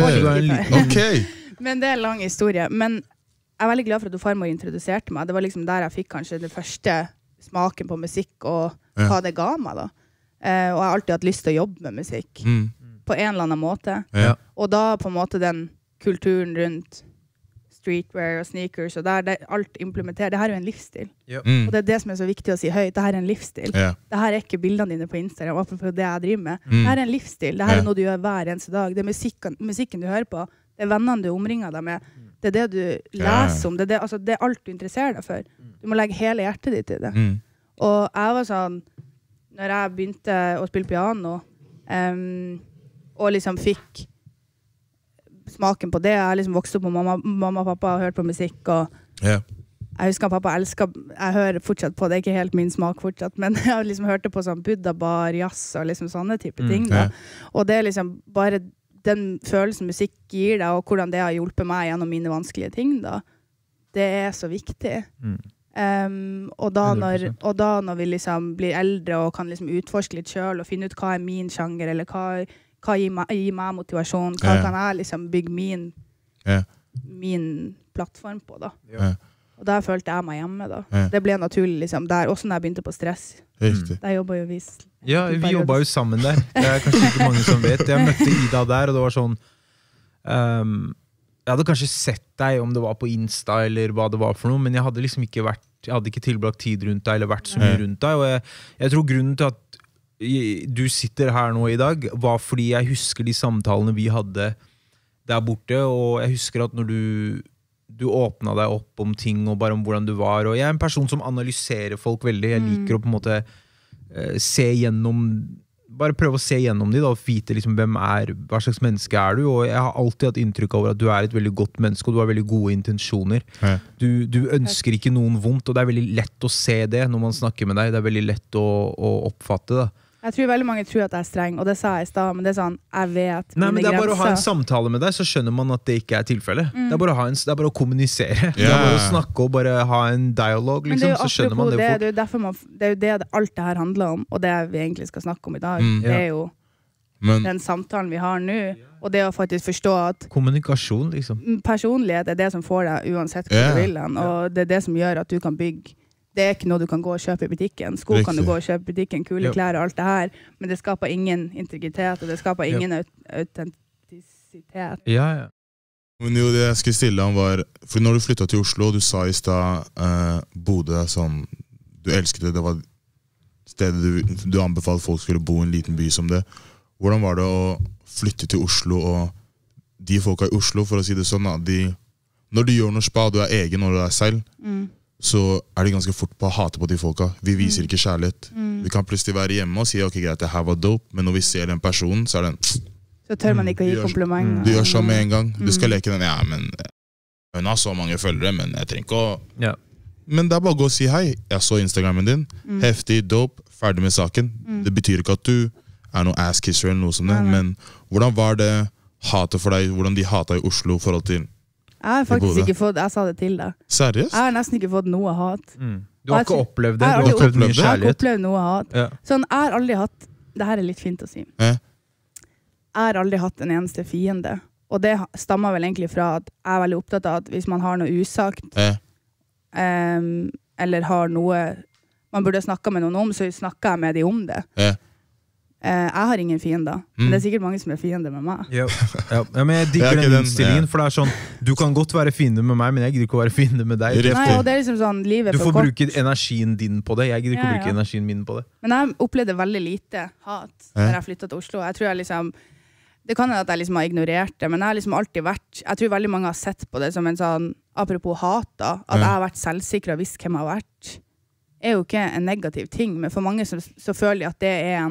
Okay. Men det er en lang historie. Men jeg er veldig glad for at farmor introduserte meg. Det var liksom der jeg fikk kanskje det første smaken på musikk, og hva det ga meg da. Og jeg har alltid hatt lyst til å jobbe med musikk. På en eller annen måte. Og da på en måte den kulturen rundt streetwear og sneakers, og der alt implementerer. Det her er jo en livsstil. Yep. Og det er det som er så viktig å si høyt. Det her er en livsstil. Det her er ikke bildene dine på Instagram, apropos det jeg driver med. Det her er en livsstil. Det her er noe du gjør hver eneste dag. Det er musikken du hører på. Det er vennene du omringer deg med. Det er det du leser om. Det er alt du interesserer deg for. Du må legge hele hjertet ditt i det. Og jeg var sånn, når jeg begynte å spille piano, og liksom fikk smaken på det. Jeg liksom vokste opp med mamma og pappa og hørt på musikk, og jeg husker at pappa elsket, jeg hører fortsatt på, det er ikke helt min smak fortsatt, men jeg liksom hørte på sånn Buddha bar, jazz og liksom sånne type ting da. Og det er liksom bare den følelsen musikk gir deg, og hvordan det har hjulpet meg gjennom mine vanskelige ting da, det er så viktig. Og da når vi liksom blir eldre og kan liksom utforske litt selv og finne ut hva er min sjanger, eller hva gir meg motivasjon, hva kan jeg liksom bygge min plattform på da. Og der følte jeg meg hjemme da. Det ble naturlig liksom, der, også når jeg begynte på stress. Der jobbet jo vi. Ja, vi jobbet jo sammen der. Det er kanskje ikke mange som vet. Jeg møtte Ida der, og det var sånn, jeg hadde kanskje sett deg om det var på Insta eller hva det var for noe, men jeg hadde liksom ikke tilbrakt tid rundt deg, eller vært så mye rundt deg, og jeg tror grunnen til at du sitter her nå i dag var fordi jeg husker de samtalene vi hadde der borte, og jeg husker at når du åpnet deg opp om ting og bare om hvordan du var, og jeg er en person som analyserer folk veldig, jeg liker å på en måte se gjennom, bare prøve å se gjennom de da, og vite liksom hva slags menneske er du, og jeg har alltid hatt inntrykk av at du er et veldig godt menneske, og du har veldig gode intensjoner. Du ønsker ikke noen vondt, og det er veldig lett å se det når man snakker med deg, det er veldig lett å oppfatte det. Jeg tror veldig mange tror at jeg er streng, og det sa jeg i sted, men det er sånn, jeg vet mine grenser. Det er bare å ha en samtale med deg, så skjønner man at det ikke er tilfellet. Det er bare å kommunisere. Det er bare å snakke og bare ha en dialog, liksom, så skjønner man det fort. Det er jo det alt det her handler om, og det vi egentlig skal snakke om i dag. Det er jo den samtalen vi har nå, og det å faktisk forstå at kommunikasjon, liksom. Personlighet er det som får deg uansett hva du vil, og det er det som gjør at du kan bygge. Det er ikke noe du kan gå og kjøpe i butikken. Sko kan du gå og kjøpe i butikken, kule klær og alt det her, men det skaper ingen integritet, og det skaper ingen autentisitet. Men jo, det jeg skulle stille om var, for når du flyttet til Oslo, du sa i sted Bodø sånn, du elsket det, det var stedet du anbefalte folk skulle bo i en liten by som det. Hvordan var det å flytte til Oslo, og de folka i Oslo, for å si det sånn, når du gjør noe spa, du er egen når du er selv, så er det ganske fort på å hate på de folka. Vi viser ikke kjærlighet. Vi kan plutselig være hjemme og si, ok, greit, det her var dope, men når vi ser den personen, så er den... Så tør man ikke å gi komplimenter. Du gjør sånn med en gang. Du skal leke den, ja, men hun har så mange følgere, men jeg trenger ikke å... Men det er bare å gå og si hei. Jeg så Instagrammen din. Heftig, dope, ferdig med saken. Det betyr ikke at du er noe ass-kisser eller noe som det, men hvordan var det hatet for deg, hvordan de hatet i Oslo i forhold til... Jeg har faktisk ikke fått, jeg sa det til deg. Seriøst? Jeg har nesten ikke fått noe hat. Du har ikke opplevd det? Jeg har ikke opplevd noe hat. Sånn, jeg har aldri hatt, det her er litt fint å si. Jeg har aldri hatt en eneste fiende. Og det stammer vel egentlig fra at jeg er veldig opptatt av at hvis man har noe usagt, eller har noe man burde snakke med noen om, så snakker jeg med de om det. Jeg har ingen fiender, men det er sikkert mange som er fiender med meg. Men jeg digger den innstillingen, for det er sånn, du kan godt være fiender med meg, men jeg gidder ikke å være fiender med deg. Nei, og det er liksom sånn, livet du får bruke energien din på det, jeg gidder ikke å bruke energien min på det. Men jeg opplevde veldig lite hat når jeg flyttet til Oslo. Jeg tror jeg liksom, det kan være at jeg liksom har ignorert det, men jeg har liksom alltid vært, jeg tror veldig mange har sett på det som en sånn, apropos hat da, at jeg har vært selvsikker og visst hvem jeg har vært, er jo ikke en negativ ting, men for mange så føler jeg at det er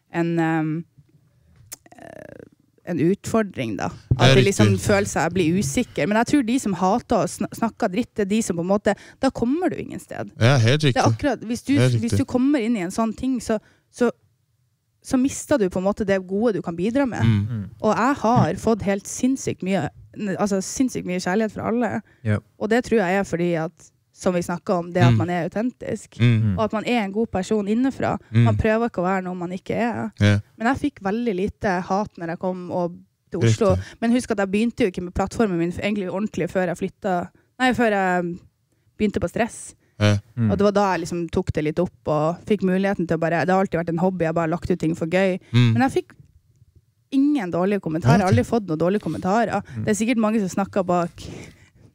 en utfordring da. At de liksom føler seg bli usikker. Men jeg tror de som hater og snakker dritt, det er de som på en måte, da kommer du ingen sted. Ja, helt riktig. Det er akkurat, hvis du kommer inn i en sånn ting, så mister du på en måte det gode du kan bidra med. Og jeg har fått helt sinnssykt mye kjærlighet fra alle. Og det tror jeg er fordi at som vi snakket om, det at man er autentisk. Og at man er en god person innenfra. Man prøver ikke å være noe man ikke er. Men jeg fikk veldig lite hat når jeg kom til Oslo. Men husk at jeg begynte jo ikke med plattformen min egentlig ordentlig før jeg begynte på stress. Og det var da jeg liksom tok det litt opp og fikk muligheten til å bare, det har alltid vært en hobby, jeg har bare lagt ut ting for gøy. Men jeg fikk ingen dårlige kommentarer, jeg har aldri fått noen dårlige kommentarer. Det er sikkert mange som snakker bak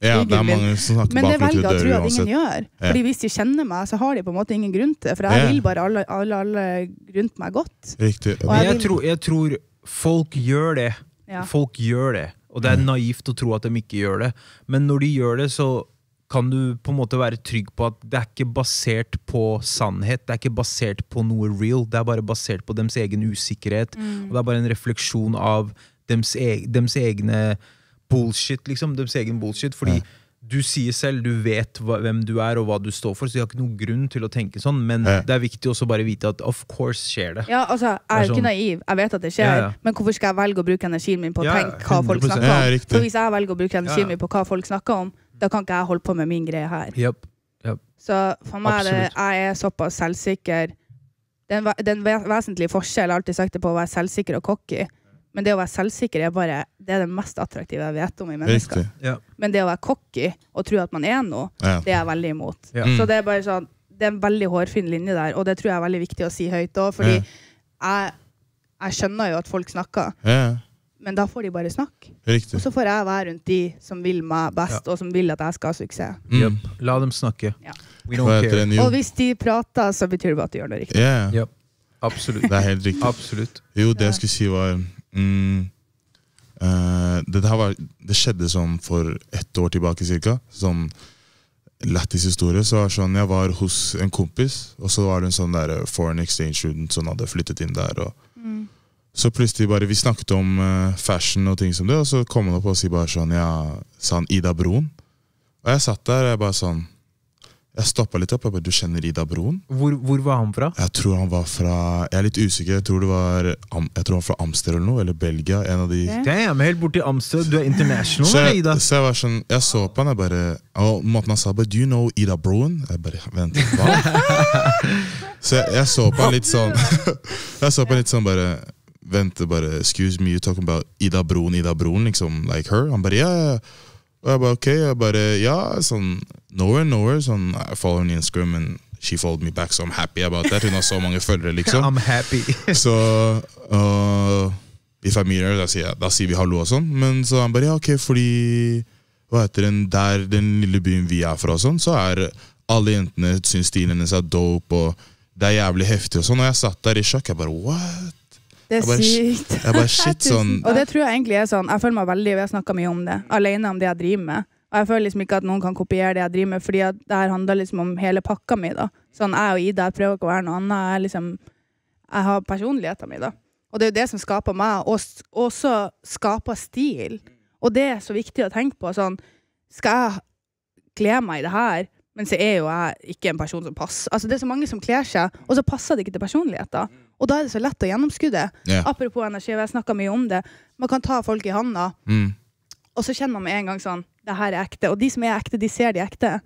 Ja, det mange som snakker men det bak velger å tro at uansett. ingen gjør. Fordi hvis de kjenner meg, så har de på en måte ingen grunn til det. For jeg vil bare alle rundt meg godt. Riktig. Jeg tror folk gjør det. Folk gjør det. Og det naivt å tro at de ikke gjør det. Men når de gjør det, så kan du på en måte være trygg på at det ikke basert på sannhet, det ikke basert på noe real, det bare basert på deres egen usikkerhet, og det bare en refleksjon av deres egne bullshit, liksom, deres egen bullshit, fordi du sier selv, du vet hvem du og hva du står for, så jeg har ikke noen grunn til å tenke sånn, men det viktig også bare vite at of course skjer det. Ja, altså, jeg jo ikke naiv, jeg vet at det skjer, men hvorfor skal jeg velge å bruke energien min på å tenke hva folk snakker om? For hvis jeg velger å bruke energien min på hva folk snakker om, da kan ikke jeg holde på med min greie her. Så for meg jeg såpass selvsikker. Det en vesentlig forskjell, jeg har alltid sagt det på å være selvsikker og cocky. Men det å være selvsikker det det mest attraktive jeg vet om i mennesker. Men det å være cocky og tro at man noe, det jeg veldig imot. Så det bare sånn, det en veldig hårfin linje der, og det tror jeg veldig viktig å si høyt også, fordi jeg skjønner jo at folk snakker. Men da får de bare snakke. Og så får jeg være rundt de som vil meg best, og som vil at jeg skal ha suksess. La dem snakke. We don't care. Og hvis de prater, så betyr det at de gjør noe riktig. Absolutt. Det helt riktig. Absolutt. Jo, det jeg skulle si var det skjedde sånn for 1 år tilbake cirka, sånn lættis historie, så var sånn, jeg var hos en kompis, og så var det en sånn der foreign exchange student som hadde flyttet inn der, og så plutselig bare, vi snakket om fashion og ting som det, og så kom han opp og sier bare sånn, sa han Ida Broen, og jeg satt der, og jeg bare sånn, jeg stoppet litt opp, jeg bare, du kjenner Ida Broen? Hvor var han fra? Jeg tror han var fra, jeg litt usikker, jeg tror han var fra Amsterdam eller noe, eller Belgia, en av de. Damn, helt bort til Amsterdam, du international, Ida. Så jeg var sånn, jeg så på han, jeg bare, og måten han sa, do you know Ida Broen? Jeg bare, vent, hva? Så jeg så på han litt sånn, bare, vent, bare, excuse me, you talking about Ida Broen, liksom, like her? Han bare, ja. Og jeg bare, ok, sånn, nowhere, sånn, I follow her on Instagram, and she followed me back, so I'm happy about that, hun har så mange følgere, liksom. I'm happy. Så, if I meet her, da sier vi hallo og sånn, men så han bare, ok, fordi, hva heter den lille byen vi fra og sånn, så alle jentene synes stilen hennes dope, og det jævlig heftig og sånn, og jeg satt der i sjokk, jeg bare, what? Det sykt. Jeg bare, shit, sånn. Og det tror jeg egentlig sånn, jeg føler meg veldig, vi har snakket mye om det, alene om det jeg driver med. Og jeg føler liksom ikke at noen kan kopiere det jeg driver med, fordi at det her handler liksom om hele pakka mi da. Sånn, jeg og Ida, jeg prøver ikke å være noe annet, jeg har personligheten min da. Og det jo det som skaper meg, og også skaper stil. Og det så viktig å tenke på, sånn, skal jeg kle meg i det her, men så jo jeg ikke en person som passer. Altså det så mange som kler seg, og så passer det ikke til personligheten. Og da det så lett å gjennomskudde. Apropos energi, jeg snakket mye om det. Man kan ta folk i handa, og så kjenner man med en gang sånn, det her ekte. Og de som ekte, de ser de ekte.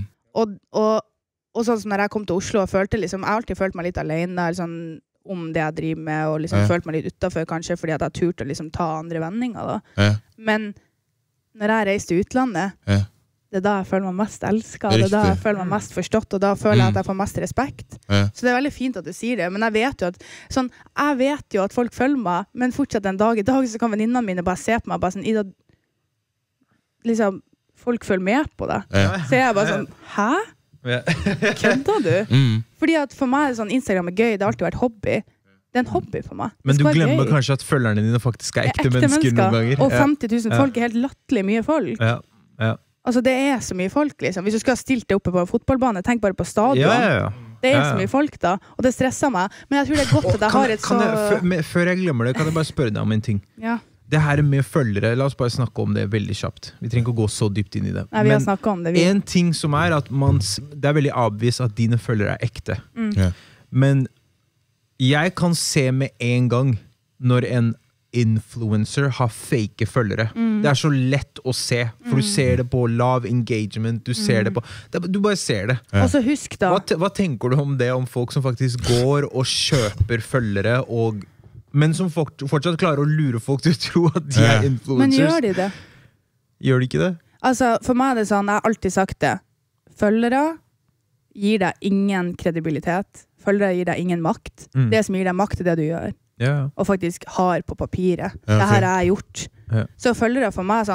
Og sånn som når jeg kom til Oslo og følte liksom, jeg har alltid følt meg litt alene, liksom, om det jeg driver med, og liksom følt meg litt utenfor kanskje, fordi at jeg turte å liksom ta andre vendinger da. Men når jeg reiste til utlandet, det da jeg føler meg mest elsket, det da jeg føler meg mest forstått, og da føler jeg at jeg får mest respekt. Så det veldig fint at du sier det, men jeg vet jo at folk følger meg, men fortsatt en dag i dag så kan venninnene mine bare se på meg, bare sånn, Ida, liksom, folk følger med på det. Så jeg bare sånn, hæ? Kødder du? Fordi at for meg sånn, Instagram gøy, det har alltid vært hobby. Det en hobby for meg. Men du glemmer kanskje at følgerne dine faktisk ekte mennesker noen ganger. Og 50 000 folk helt latterlig mye folk. Altså det så mye folk liksom. Hvis du skal ha stilt det oppe på fotballbane, tenk bare på stadion. Det så mye folk da, og det stresser meg. Men jeg tror det godt at jeg har et så... Før jeg glemmer det, kan jeg bare spørre deg om en ting. Det her med følgere, la oss bare snakke om det veldig kjapt. Vi trenger ikke å gå så dypt inn i det. Nei, vi har snakket om det. En ting som at det veldig avvis at dine følgere følgere ekte. Men jeg kan se med en gang når en influencer har fake følgere. Det så lett å se, for du ser det på lav engagement, du ser det på, du bare ser det. Og så husk da. Hva tenker du om det, om folk som faktisk går og kjøper følgere, men som fortsatt klarer å lure folk til å tro at de influencers? Men gjør de det? Gjør de ikke det? Altså, for meg det sånn, jeg har alltid sagt det. Følgere gir deg ingen kredibilitet. Følgere gir deg ingen makt. Det som gir deg makt det du gjør. Og faktisk har på papiret. Det her har jeg gjort. Så følgere for meg sånn,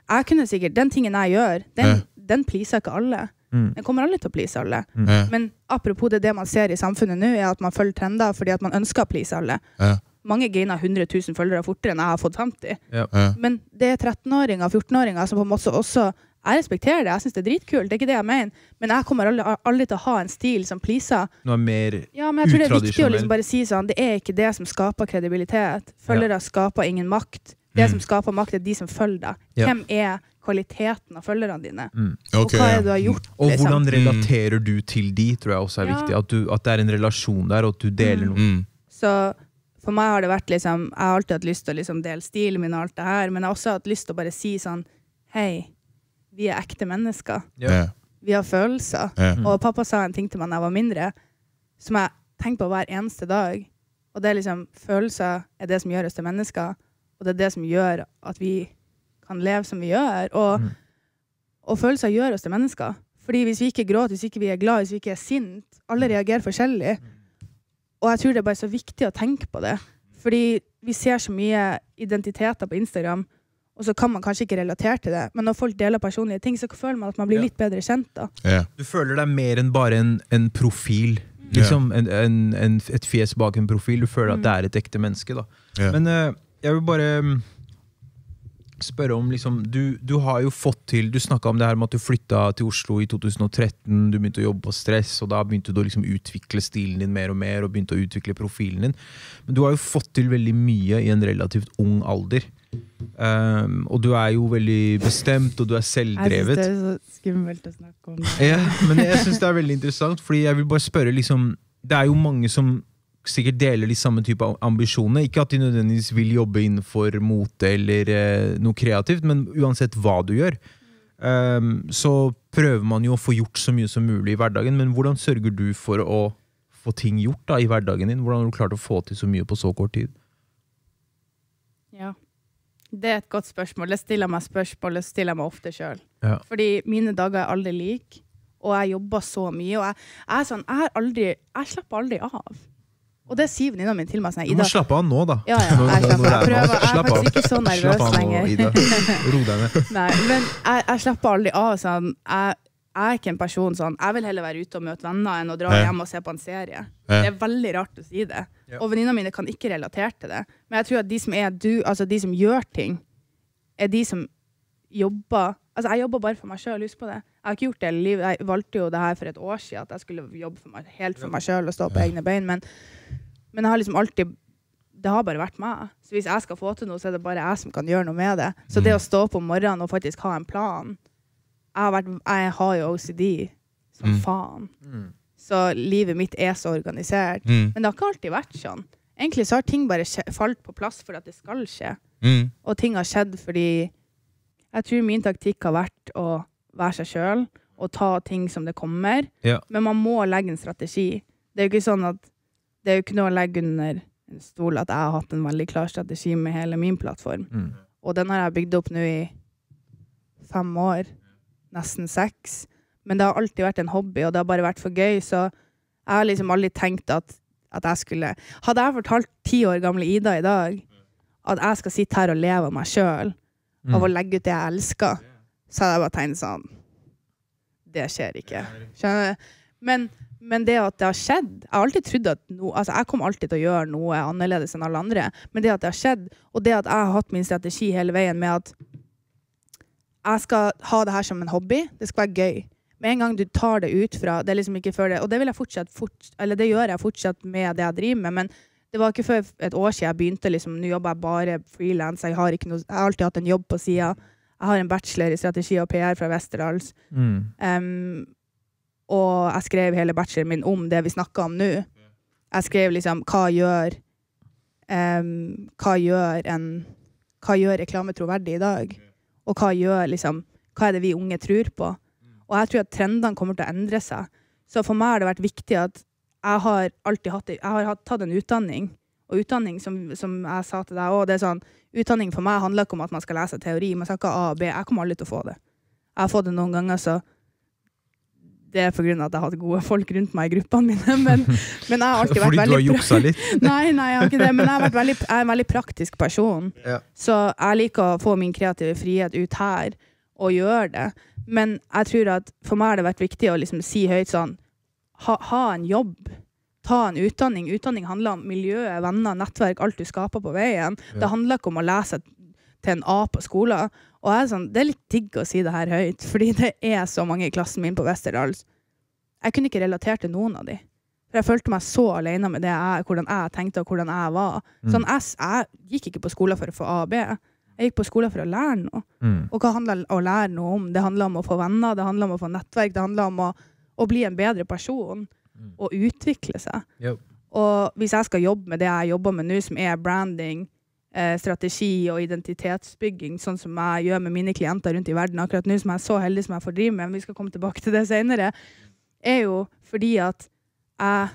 jeg kunne sikkert, den tingen jeg gjør, den pleaser ikke alle. Den kommer aldri til å please alle. Men apropos det man ser i samfunnet nå, at man følger trender fordi at man ønsker å please alle. Mange gainer 100 000 følgere fortere enn jeg har fått 50. Men det 13-åringer, 14-åringer som på en måte også, jeg respekterer det, jeg synes det dritkult, det ikke det jeg mener, men jeg kommer aldri til å ha en stil som pleaser. Noe mer ja, men jeg tror det viktig å liksom bare si sånn, det ikke det som skaper kredibilitet. Følgere skaper ingen makt. Det som skaper makt de som følger deg. Hvem kvaliteten av følgerne dine? Og hva det du har gjort? Og hvordan relaterer du til de, tror jeg også viktig. At det en relasjon der, og at du deler noe. Så for meg har det vært liksom, jeg har alltid hatt lyst til å liksom dele stilen min og alt det her, men jeg har også hatt lyst til å bare si sånn, hei, vi ekte mennesker. Vi har følelser. Og pappa sa en ting til meg da jeg var mindre, som jeg tenker på hver eneste dag. Og det liksom, følelser det som gjør oss til mennesker, og det det som gjør at vi kan leve som vi gjør. Og følelser gjør oss til mennesker. Fordi hvis vi ikke gråter, hvis ikke vi glad, hvis vi ikke sint, alle reagerer forskjellig. Og jeg tror det bare så viktig å tenke på det. Fordi vi ser så mye identiteter på Instagram, og så kan man kanskje ikke relatere til det. Men når folk deler personlige ting, så føler man at man blir litt bedre kjent da. Du føler deg mer enn bare en profil. Liksom et fjes bak en profil. Du føler at det et ekte menneske da. Men jeg vil bare spørre om liksom, du har jo fått til, du snakket om det her med at du flyttet til Oslo i 2013, du begynte å jobbe på Stress, og da begynte du å liksom utvikle stilen din mer, og begynte å utvikle profilen din. Men du har jo fått til veldig mye i en relativt ung alder. Og du jo veldig bestemt, og du selvdrevet. Jeg synes det så skummelt å snakke om det. Ja, men jeg synes det veldig interessant, fordi jeg vil bare spørre liksom, det jo mange som sikkert deler de samme type ambisjoner. Ikke at de nødvendigvis vil jobbe innenfor mote eller noe kreativt, men uansett hva du gjør, så prøver man jo å få gjort så mye som mulig i hverdagen. Men hvordan sørger du for å få ting gjort da, i hverdagen din? Hvordan har du klart å få til så mye på så kort tid? Ja, det et godt spørsmål. Det stiller meg spørsmål, det stiller meg ofte selv. Fordi mine dager aldri like, og jeg jobber så mye, og jeg sånn, jeg slapper aldri av. Og det sier venninna min til meg sånn, Ida. Du må slappe av nå da. Ja, jeg prøver. Jeg faktisk ikke så nervøs lenger. Ida. Ro deg ned. Nei, men jeg slapper aldri av sånn. Jeg ikke en person sånn, jeg vil heller være ute og møte venner enn å dra hjem og se på en serie. Det veldig rart å si det. Og venninna mine kan ikke relatere til det. Men jeg tror at de som altså de som gjør ting, de som jobber. Altså jeg jobber bare for meg selv, husk på det. Jeg har ikke gjort det i livet. Jeg valgte jo det her for et år siden, at jeg skulle jobbe helt for meg selv og stå på egne bein, men jeg har liksom alltid, det har bare vært meg. Så hvis jeg skal få til noe, så det bare jeg som kan gjøre noe med det. Så det å stå på morgenen og faktisk ha en plan, jeg har jo OCD som faen. Så livet mitt så organisert. Men det har ikke alltid vært sånn. Egentlig så har ting bare falt på plass for at det skal skje. Og ting har skjedd fordi jeg tror min taktikk har vært å være seg selv og ta ting som det kommer. Men man må legge en strategi. Det jo ikke sånn at det jo ikke noe å legge under en stol at jeg har hatt en veldig klar strategi med hele min plattform. Og den har jeg bygd opp nå i 5 år, nesten 6. Men det har alltid vært en hobby, og det har bare vært for gøy, så jeg har liksom aldri tenkt at jeg skulle... Hadde jeg fortalt 10 år gamle Ida i dag at jeg skal sitte her og leve av meg selv, av å legge ut det jeg elsker, så hadde jeg bare tenkt sånn, det skjer ikke. Skjønner du? Men det at det har skjedd, jeg har alltid trodd at altså jeg kommer alltid til å gjøre noe annerledes enn alle andre, men det at det har skjedd, og det at jeg har hatt min strategi hele veien med at jeg skal ha det her som en hobby, det skal være gøy. Med en gang du tar det ut fra, det liksom ikke før det, og det vil jeg eller det gjør jeg fortsatt med det jeg driver med, men det var ikke før et år siden jeg begynte, liksom, nå jobber jeg bare freelance, jeg har alltid hatt en jobb på siden, jeg har en bachelor i strategi og PR fra Westerdals, og jeg skrev hele bacheloren min om det vi snakket om nå. Jeg skrev liksom, hva gjør reklame troverdig i dag? Og hva det vi unge tror på? Og jeg tror at trendene kommer til å endre seg. Så for meg har det vært viktig at jeg har tatt en utdanning, og utdanning som jeg sa til deg også, det sånn, utdanning for meg handler ikke om at man skal lese teori, man skal ikke A og B, jeg kommer aldri til å få det. Jeg har fått det noen ganger, så det på grunn av at jeg hadde gode folk rundt meg I gruppene mine, men jeg har alltid vært Fordi veldig... du har juksa litt? Nei, jeg har ikke det, men jeg er en veldig praktisk person. Ja. Så jeg liker å få min kreative frihet ut her, og gjøre det. Men jeg tror at for meg har det vært viktig å liksom si høyt sånn, ha en jobb, ta en utdanning. Utdanning handler om miljøet, venner, nettverk, alt du skaper på veien. Ja. Det handler ikke om å lese til en A på skolen. Og jeg sånn, det litt digg å si det her høyt, fordi det så mange I klassen min på Westerdals. Jeg kunne ikke relatert til noen av de. For jeg følte meg så alene med det hvordan jeg tenkte og hvordan jeg var. Sånn, jeg gikk ikke på skolen for å få A og B. Jeg gikk på skolen for å lære noe. Og hva handler å lære noe om? Det handler om å få venner, det handler om å få nettverk, det handler om å bli en bedre person og utvikle seg. Yep. Og hvis jeg skal jobbe med det jeg jobber med nå, som branding, strategi og identitetsbygging, sånn som jeg gjør med mine klienter rundt I verden akkurat nå, som jeg så heldig som jeg får drive med, men vi skal komme tilbake til det senere, jo fordi at jeg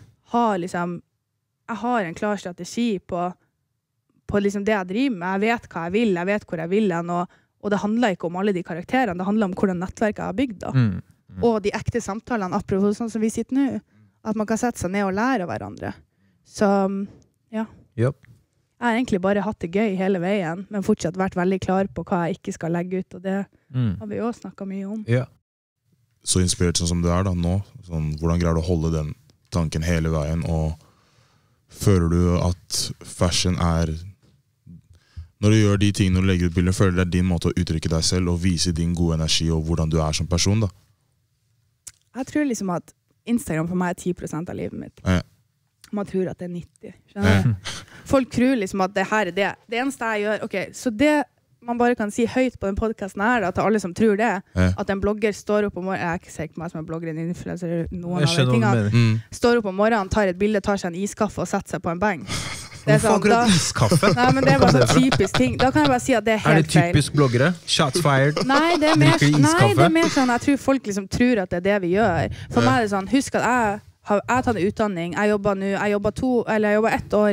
har en klar strategi på liksom det jeg driver med. Jeg vet hva jeg vil, jeg vet hvor jeg vil hen, og det handler ikke om alle de karakterene, det handler om hvordan nettverket jeg har bygd da. Og de ekte samtalene, apropos sånn som vi sitter nå, at man kan sette seg ned og lære av hverandre. Så, ja. Yep. Jeg har egentlig bare hatt det gøy hele veien, men fortsatt vært veldig klar på hva jeg ikke skal legge ut, og det har vi jo snakket mye om. Ja. Så inspirert sånn som du da nå, sånn, hvordan greier du å holde den tanken hele veien, og føler du at fashion når du gjør de tingene og legger ut bilder, føler du det din måte å uttrykke deg selv og vise din gode energi og hvordan du som person da? Jeg tror liksom at Instagram for meg 10% av livet mitt. Ja. Man tror at det 90. Skjønner du? Folk tror liksom at det her det. Det eneste jeg gjør, ok, så det man bare kan si høyt på den podcasten her, da, til alle som tror det, at en blogger står opp om morgenen, jeg ikke sikker på meg som en blogger, en influencer, noen av de tingene, står opp om morgenen, tar et bilde, tar seg en iskaffe og setter seg på en beng. Hvorfor akkurat iskaffe? Nei, men det bare sånn typisk ting. Da kan jeg bare si at det helt feil. Det typisk bloggere? Shots fired? Nei, det mer sånn, jeg tror folk liksom tror at det det vi gjør. For meg det sånn, husk at jeg har tatt en utdanning. Jeg jobber 1 år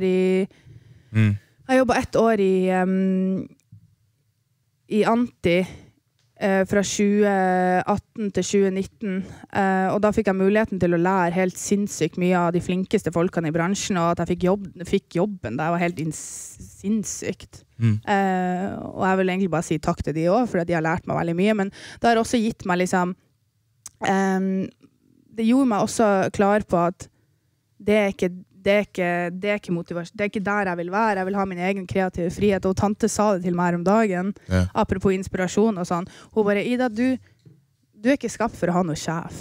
I Anti fra 2018 til 2019. Og da fikk jeg muligheten til å lære helt sinnssykt mye av de flinkeste folkene I bransjen, og at jeg fikk jobben. Det var helt sinnssykt. Og jeg vil egentlig bare si takk til de også, for at de har lært meg veldig mye. Men det har også gitt meg liksom... det gjorde meg også klar på at det ikke motivasjon, det ikke der jeg vil være. Jeg vil ha min egen kreative frihet, og tante sa det til meg her om dagen, apropos inspirasjon og sånn. Hun bare, Ida, du ikke skapt for å ha noe sjef.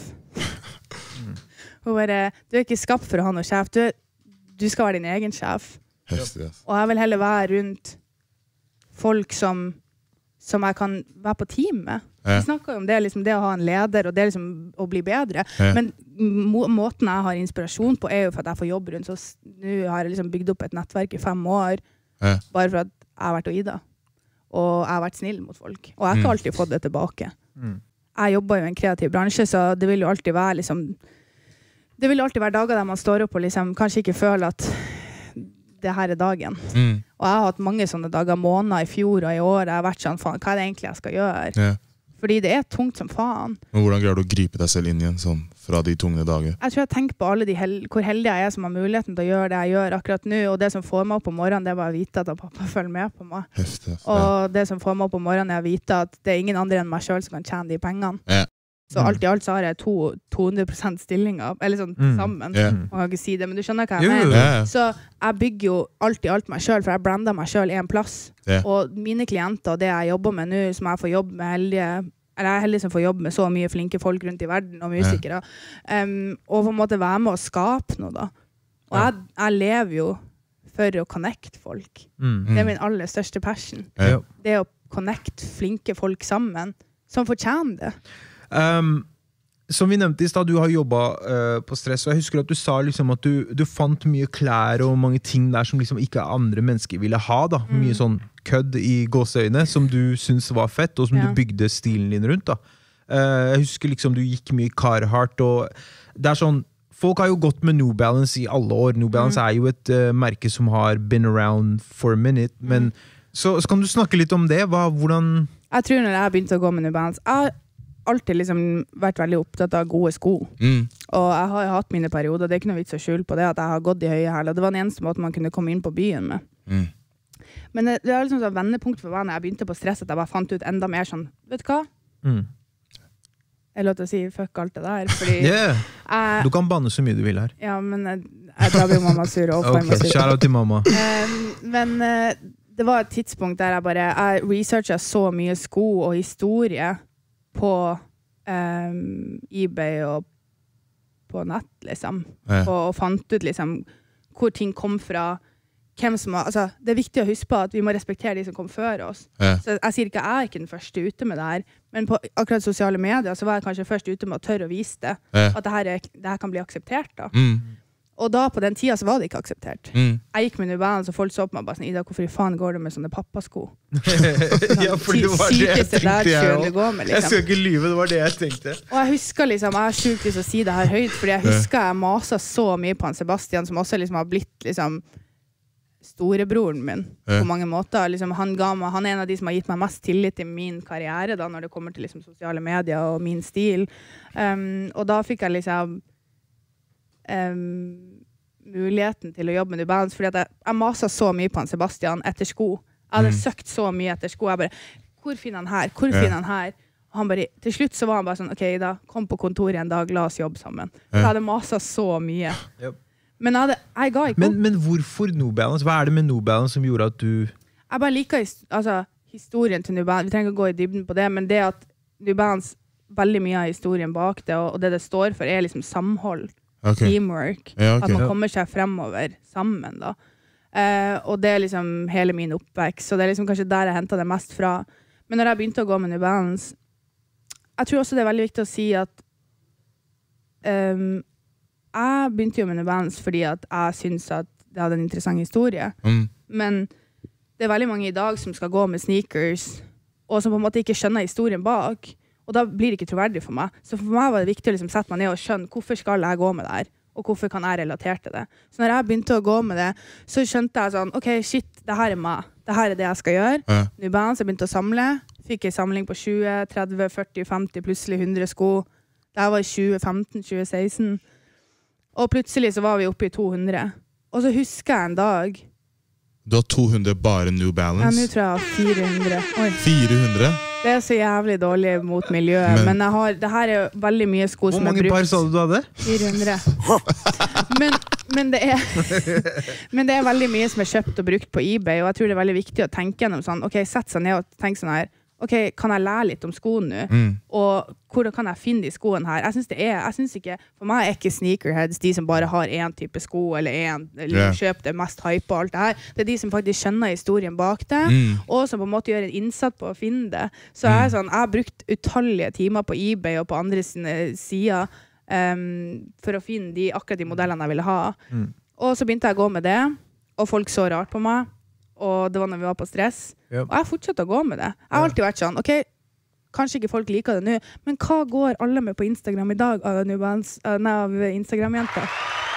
Hun bare, du ikke skapt for å ha noe sjef, du skal være din egen sjef. Og jeg vil heller være rundt folk som jeg kan være på team med. Vi snakker om det, liksom, det å ha en leder, og det liksom, å bli bedre. Men måten jeg har inspirasjon på jo for at jeg får jobb rundt, så nå har jeg liksom bygd opp et nettverk I 5 år, bare for at jeg har vært og Ida. Og jeg har vært snill mot folk. Og jeg har ikke alltid fått det tilbake. Jeg jobber jo I en kreativ bransje, så det vil jo alltid være liksom, det vil alltid være dager der man står opp og liksom, kanskje ikke føler at det her dagen. Og jeg har hatt mange sånne dager, måneder I fjor og I år, jeg har vært sånn, faen, hva det egentlig jeg skal gjøre? Fordi det tungt som faen. Men hvordan greier du å gripe deg selv inn igjen, sånn, fra de tunge dager? Jeg tror jeg tenker på alle hvor heldig jeg som har muligheten til å gjøre det jeg gjør akkurat nå, og det som får meg opp om morgenen, det bare å vite at pappa følger med på meg. Heftig. Og det som får meg opp om morgenen å vite at det ingen andre enn meg selv som kan tjene de pengene. Så alt I alt så har jeg 200% stillinger, eller sånn sammen. Man kan ikke si det, men du skjønner hva jeg mener. Så jeg bygger jo alt I alt meg selv, for jeg brander meg selv I en plass. Og mine klienter, og det jeg jobber med nå, som jeg får jobbe med jeg er heldig som får jobbe med så mye flinke folk rundt I verden, og musikere. Og på en måte være med å skape noe da. Og jeg lever jo for å connecte folk. Det min aller største passion. Det å connecte flinke folk sammen, som fortjener det. Som vi nevnte I sted, du har jobbet på stress, og jeg husker at du sa liksom at du fant mye klær og mange ting der som liksom ikke andre mennesker ville ha da. Mye sånn kødd I gåseøyne som du synes var fett, og som du bygde stilen din rundt da. Jeg husker liksom du gikk mye Carhartt, og det sånn, folk har jo gått med New Balance I alle år. New Balance jo et merke som har been around for a minute, men så kan du snakke litt om det? Hvordan... Jeg tror når jeg begynte å gå med New Balance, alltid liksom vært veldig opptatt av gode sko. Og jeg har hatt mine perioder, det er ikke noe vits å skjule på det, at jeg har gått i høye hæler. Det var den eneste måten man kunne komme inn på byen med. Men det var liksom sånn vendepunkt for meg når jeg begynte på stress, at jeg bare fant ut enda mer sånn, vet du hva? Jeg lov til å si fuck alt det der, fordi... Du kan banne så mye du vil her. Ja, men jeg drar jo mamma sur og får meg sur. Shout out til mamma. Men det var et tidspunkt der jeg researchet så mye sko og historie på eBay og på nett, liksom. Og fant ut liksom hvor ting kom fra, hvem som var, altså, det er viktig å huske på at vi må respektere de som kom før oss. Så jeg sier ikke at jeg er ikke den første ute med det her, men på akkurat sosiale medier så var jeg kanskje først ute med å tørre å vise det, at det her kan bli akseptert da. Og da på den tida så var det ikke akseptert. Jeg gikk med New Balance og folk så på meg bare sånn, Ida, hvorfor i faen går du med sånne pappasko? Ja, for det var det jeg tenkte jeg også. Jeg skal ikke lyve, det var det jeg tenkte. Og jeg husker liksom, jeg har sjukt lyst til å si det her høyt, fordi jeg husker jeg maset så mye på han Sebastian, som også liksom har blitt liksom storebroren min på mange måter. Liksom, han er en av de som har gitt meg mest tillit i min karriere da, når det kommer til liksom, sosiale medier og min stil. Og da fikk jeg liksom muligheten til å jobbe med New Balance, fordi at jeg maset så mye på han Sebastian etter sko. Jeg hadde søkt så mye etter sko. Jeg bare, hvor finner han her? Hvor finner han her? Og han bare, til slutt så var han bare sånn, ok, Ida, kom på kontoret en dag, la oss jobbe sammen. Jeg hadde maset så mye. Men jeg ga ikke opp. Men hvorfor New Balance? Hva er det med New Balance som gjorde at du... Jeg bare liker historien til New Balance. Vi trenger ikke gå i dybden på det, men det at New Balance, veldig mye av historien bak det, og det står for er liksom samhold, teamwork, at man kommer seg fremover sammen da. Og det er liksom hele min oppvekst, så det er liksom kanskje der jeg hentet det mest fra. Men når jeg begynte å gå med New Balance, jeg tror også det er veldig viktig å si at jeg begynte jo med New Balance fordi at jeg synes at det hadde en interessant historie. Men det er veldig mange i dag som skal gå med sneakers, og som på en måte ikke skjønner historien bak. Og da blir det ikke troverdig for meg. Så for meg var det viktig å liksom sette meg ned og skjønne hvorfor skal jeg gå med det her, og hvorfor kan jeg relatere til det. Så når jeg begynte å gå med det, så skjønte jeg sånn, ok, shit, det her er meg. Det her er det jeg skal gjøre. New Balance, jeg begynte å samle. Fikk en samling på 20, 30, 40, 50, plutselig 100 sko. Det her var i 2015, 2016. Og plutselig så var vi oppe i 200. Og så husker jeg en dag... Du har 200 bare New Balance? Ja, nå tror jeg har 400. Oi. 400? Det er så jævlig dårlig mot miljøet, men det her er veldig mye sko som er brukt. Hvor mange par sa du hadde? 400. Men det er veldig mye som er kjøpt og brukt på eBay, og jeg tror det er veldig viktig å tenke gjennom sånn, ok, sett seg ned og tenke sånn her, ok, kan jeg lære litt om skoene nå? Og hvor kan jeg finne de skoene her? Jeg synes ikke, for meg er ikke sneakerheads de som bare har en type sko, eller kjøper det mest hype og alt det her. Det er de som faktisk skjønner historien bak det, og som på en måte gjør en innsats på å finne det. Så jeg har brukt utallige timer på eBay og på andre sider for å finne akkurat de modellene jeg ville ha. Og så begynte jeg å gå med det, og folk så rart på meg, og det var når vi var på stress. Og jeg fortsatte å gå med det. Jeg har alltid vært sånn, ok, kanskje ikke folk liker det nå, men hva går alle med på Instagram i dag av Instagram-jenter?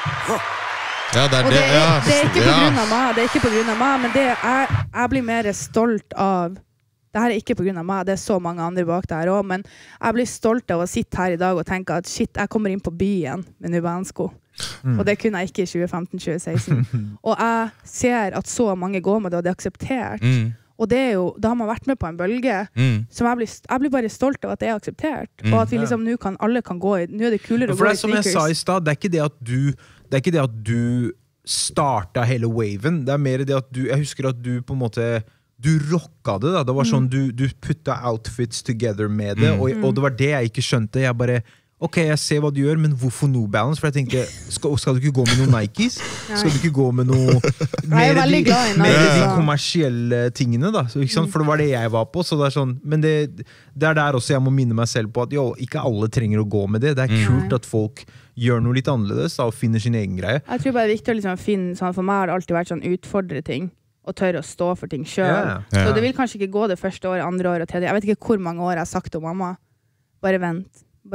Ja, det er og det. Det er ikke på grunn av meg, men jeg blir mer stolt av, det her er ikke på grunn av meg, det er så mange andre bak det her også, men jeg blir stolt av å sitte her i dag og tenke at shit, jeg kommer inn på byen med New Balance-sko. Og det kunne jeg ikke i 2015-2016. Og jeg ser at så mange går med det, og det er akseptert. Og det er jo, da har man vært med på en bølge som jeg blir bare stolt av at det er akseptert. Og at vi liksom nå alle kan gå i, nå er det kulere å gå i sneakers. For det er som jeg sa i sted, det er ikke det at du startet hele waven, det er mer det at jeg husker at du på en måte, du rocka det da, det var sånn, du putta outfits together med det, og det var det jeg ikke skjønte, jeg bare, ok, jeg ser hva du gjør, men hvorfor New Balance? For jeg tenkte, skal du ikke gå med noen Nikes? Skal du ikke gå med noe mer de kommersielle tingene da? Så, ikke sant? For det var det jeg var på, så det er sånn, men det er der også jeg må minne meg selv på at jo, ikke alle trenger å gå med det. Det er kult at folk gjør noe litt annerledes da, og finner sin egen greie. Jeg tror bare det er viktig å liksom finne, sånn, for meg har det alltid vært sånn utfordre ting, og tørre å stå for ting selv. Så det vil kanskje ikke gå det første året, andre året og tredje. Jeg vet ikke hvor mange år jeg har sagt til mamma, bare vent.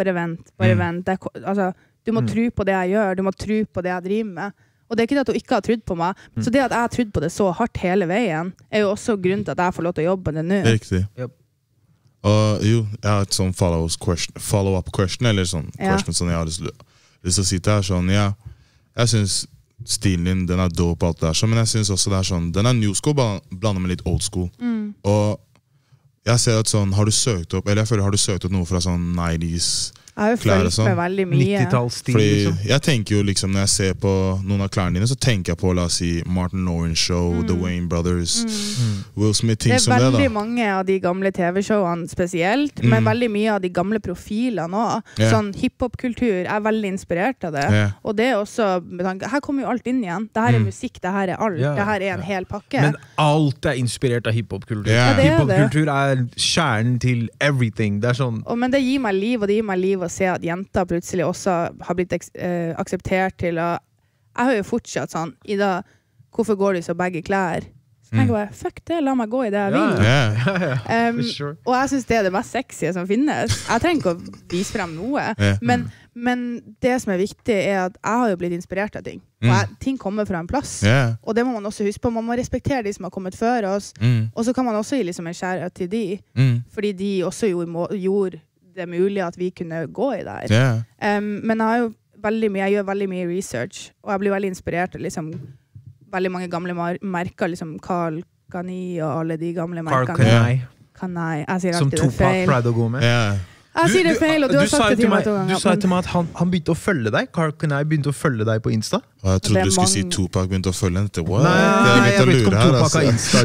Altså, du må tro på det jeg gjør, du må tro på det jeg driver med. Og det er ikke det at hun ikke har trodd på meg, så det at jeg har trodd på det så hardt hele veien, er jo også grunnen til at jeg får lov til å jobbe med det nå. Riktig. Og jo, jeg har et sånn follow-up question, eller sånn question som jeg har lyst til å si til her, sånn, jeg synes stilen din, den dope og alt det der, men jeg synes også det sånn, den new school blander med litt old school. Og jeg ser at sånn, har du søkt opp noe fra sånn 90s Jeg har jo følt med veldig mye 90-tallsstil liksom. Jeg tenker jo liksom, når jeg ser på noen av klærne dine, så tenker jeg på, la oss si, Martin Lawrence Show, The Wayne Brothers, Will Smith, ting som det da. Det veldig mange av de gamle TV-showene spesielt, men veldig mye av de gamle profilene også. Sånn hiphop-kultur er veldig inspirert av det. Og det også, her kommer jo alt inn igjen. Det her musikk, det her alt. Det her en hel pakke. Men alt inspirert av hiphop-kultur. Hiphop-kultur kjernen til everything. Det sånn. Men det gir meg liv, og det gir meg liv å se at jenter plutselig også har blitt akseptert til å... Jeg har jo fortsatt sånn, Ida, hvorfor går du så begge klær? Så tenker jeg bare, fuck det, la meg gå i det jeg vil. Sure. Og jeg synes det er det mest sexy som finnes. Jeg trenger ikke å vise frem noe. Men det som er viktig er at jeg har jo blitt inspirert av ting. Og ting kommer fra en plass. Og det må man også huske på. Man må respektere de som har kommet før oss. Og så kan man også gi liksom en skjære til de. Fordi de også gjorde det mulig at vi kunne gå i der. Men jeg gjør veldig mye research, og jeg blir veldig inspirert av liksom, veldig mange gamle merker, liksom Carl Kani og alle de gamle merkene. Kanai. Jeg sier alltid det feil. Som Tupac pleide å gå med. Jeg sier det feil, og du har sagt det til meg 2 ganger. Du sa til meg at han begynte å følge deg. Carl Kanai begynte å følge deg på Insta. Jeg trodde du skulle si Tupac begynte å følge henne. Nei, jeg vet ikke om Tupac har Insta.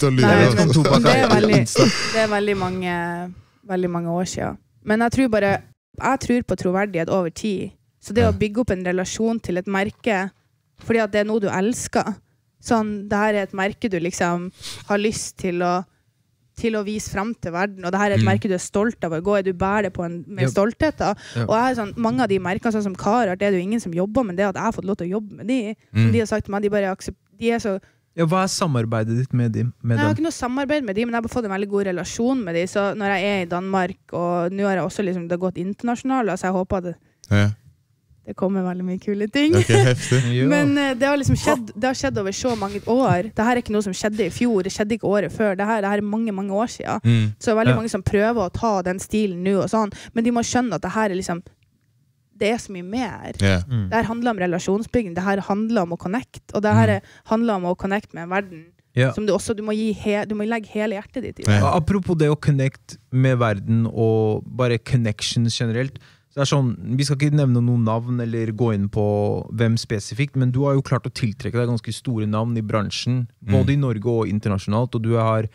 Det er veldig mange år siden. Men jeg tror på troverdighet over tid. Så det å bygge opp en relasjon til et merke, fordi at det er noe du elsker. Sånn, det her er et merke du liksom har lyst til å vise frem til verden, og det her er et merke du er stolt av å gå i, du bærer det på med stolthet da. Og jeg er sånn, mange av de merkene, sånn som Carhartt, det er jo ingen som jobber med det, at jeg har fått lov til å jobbe med de. Som de har sagt til meg, de er så... hva er samarbeidet ditt med dem? Nei, jeg har ikke noe samarbeid med dem, men jeg har fått en veldig god relasjon med dem. Så når jeg er i Danmark, og nå har jeg også liksom, det har gått internasjonalt, så jeg håper at det kommer veldig mye kule ting. Men det har liksom skjedd over så mange år. Dette er ikke noe som skjedde i fjor, det skjedde ikke året før. Dette er mange, mange år siden. Så det er veldig mange som prøver å ta den stilen nå og sånn, men de må skjønne at dette er liksom det er så mye mer. Det her handler om relasjonsbygging, det her handler om å connect, og det her handler om å connect med verden, som du må legge hele hjertet ditt i. Apropos det å connect med verden, og bare connections generelt, så det sånn, vi skal ikke nevne noen navn, eller gå inn på hvem spesifikt, men du har jo klart å tiltrekke deg ganske store navn i bransjen, både i Norge og internasjonalt, og du har...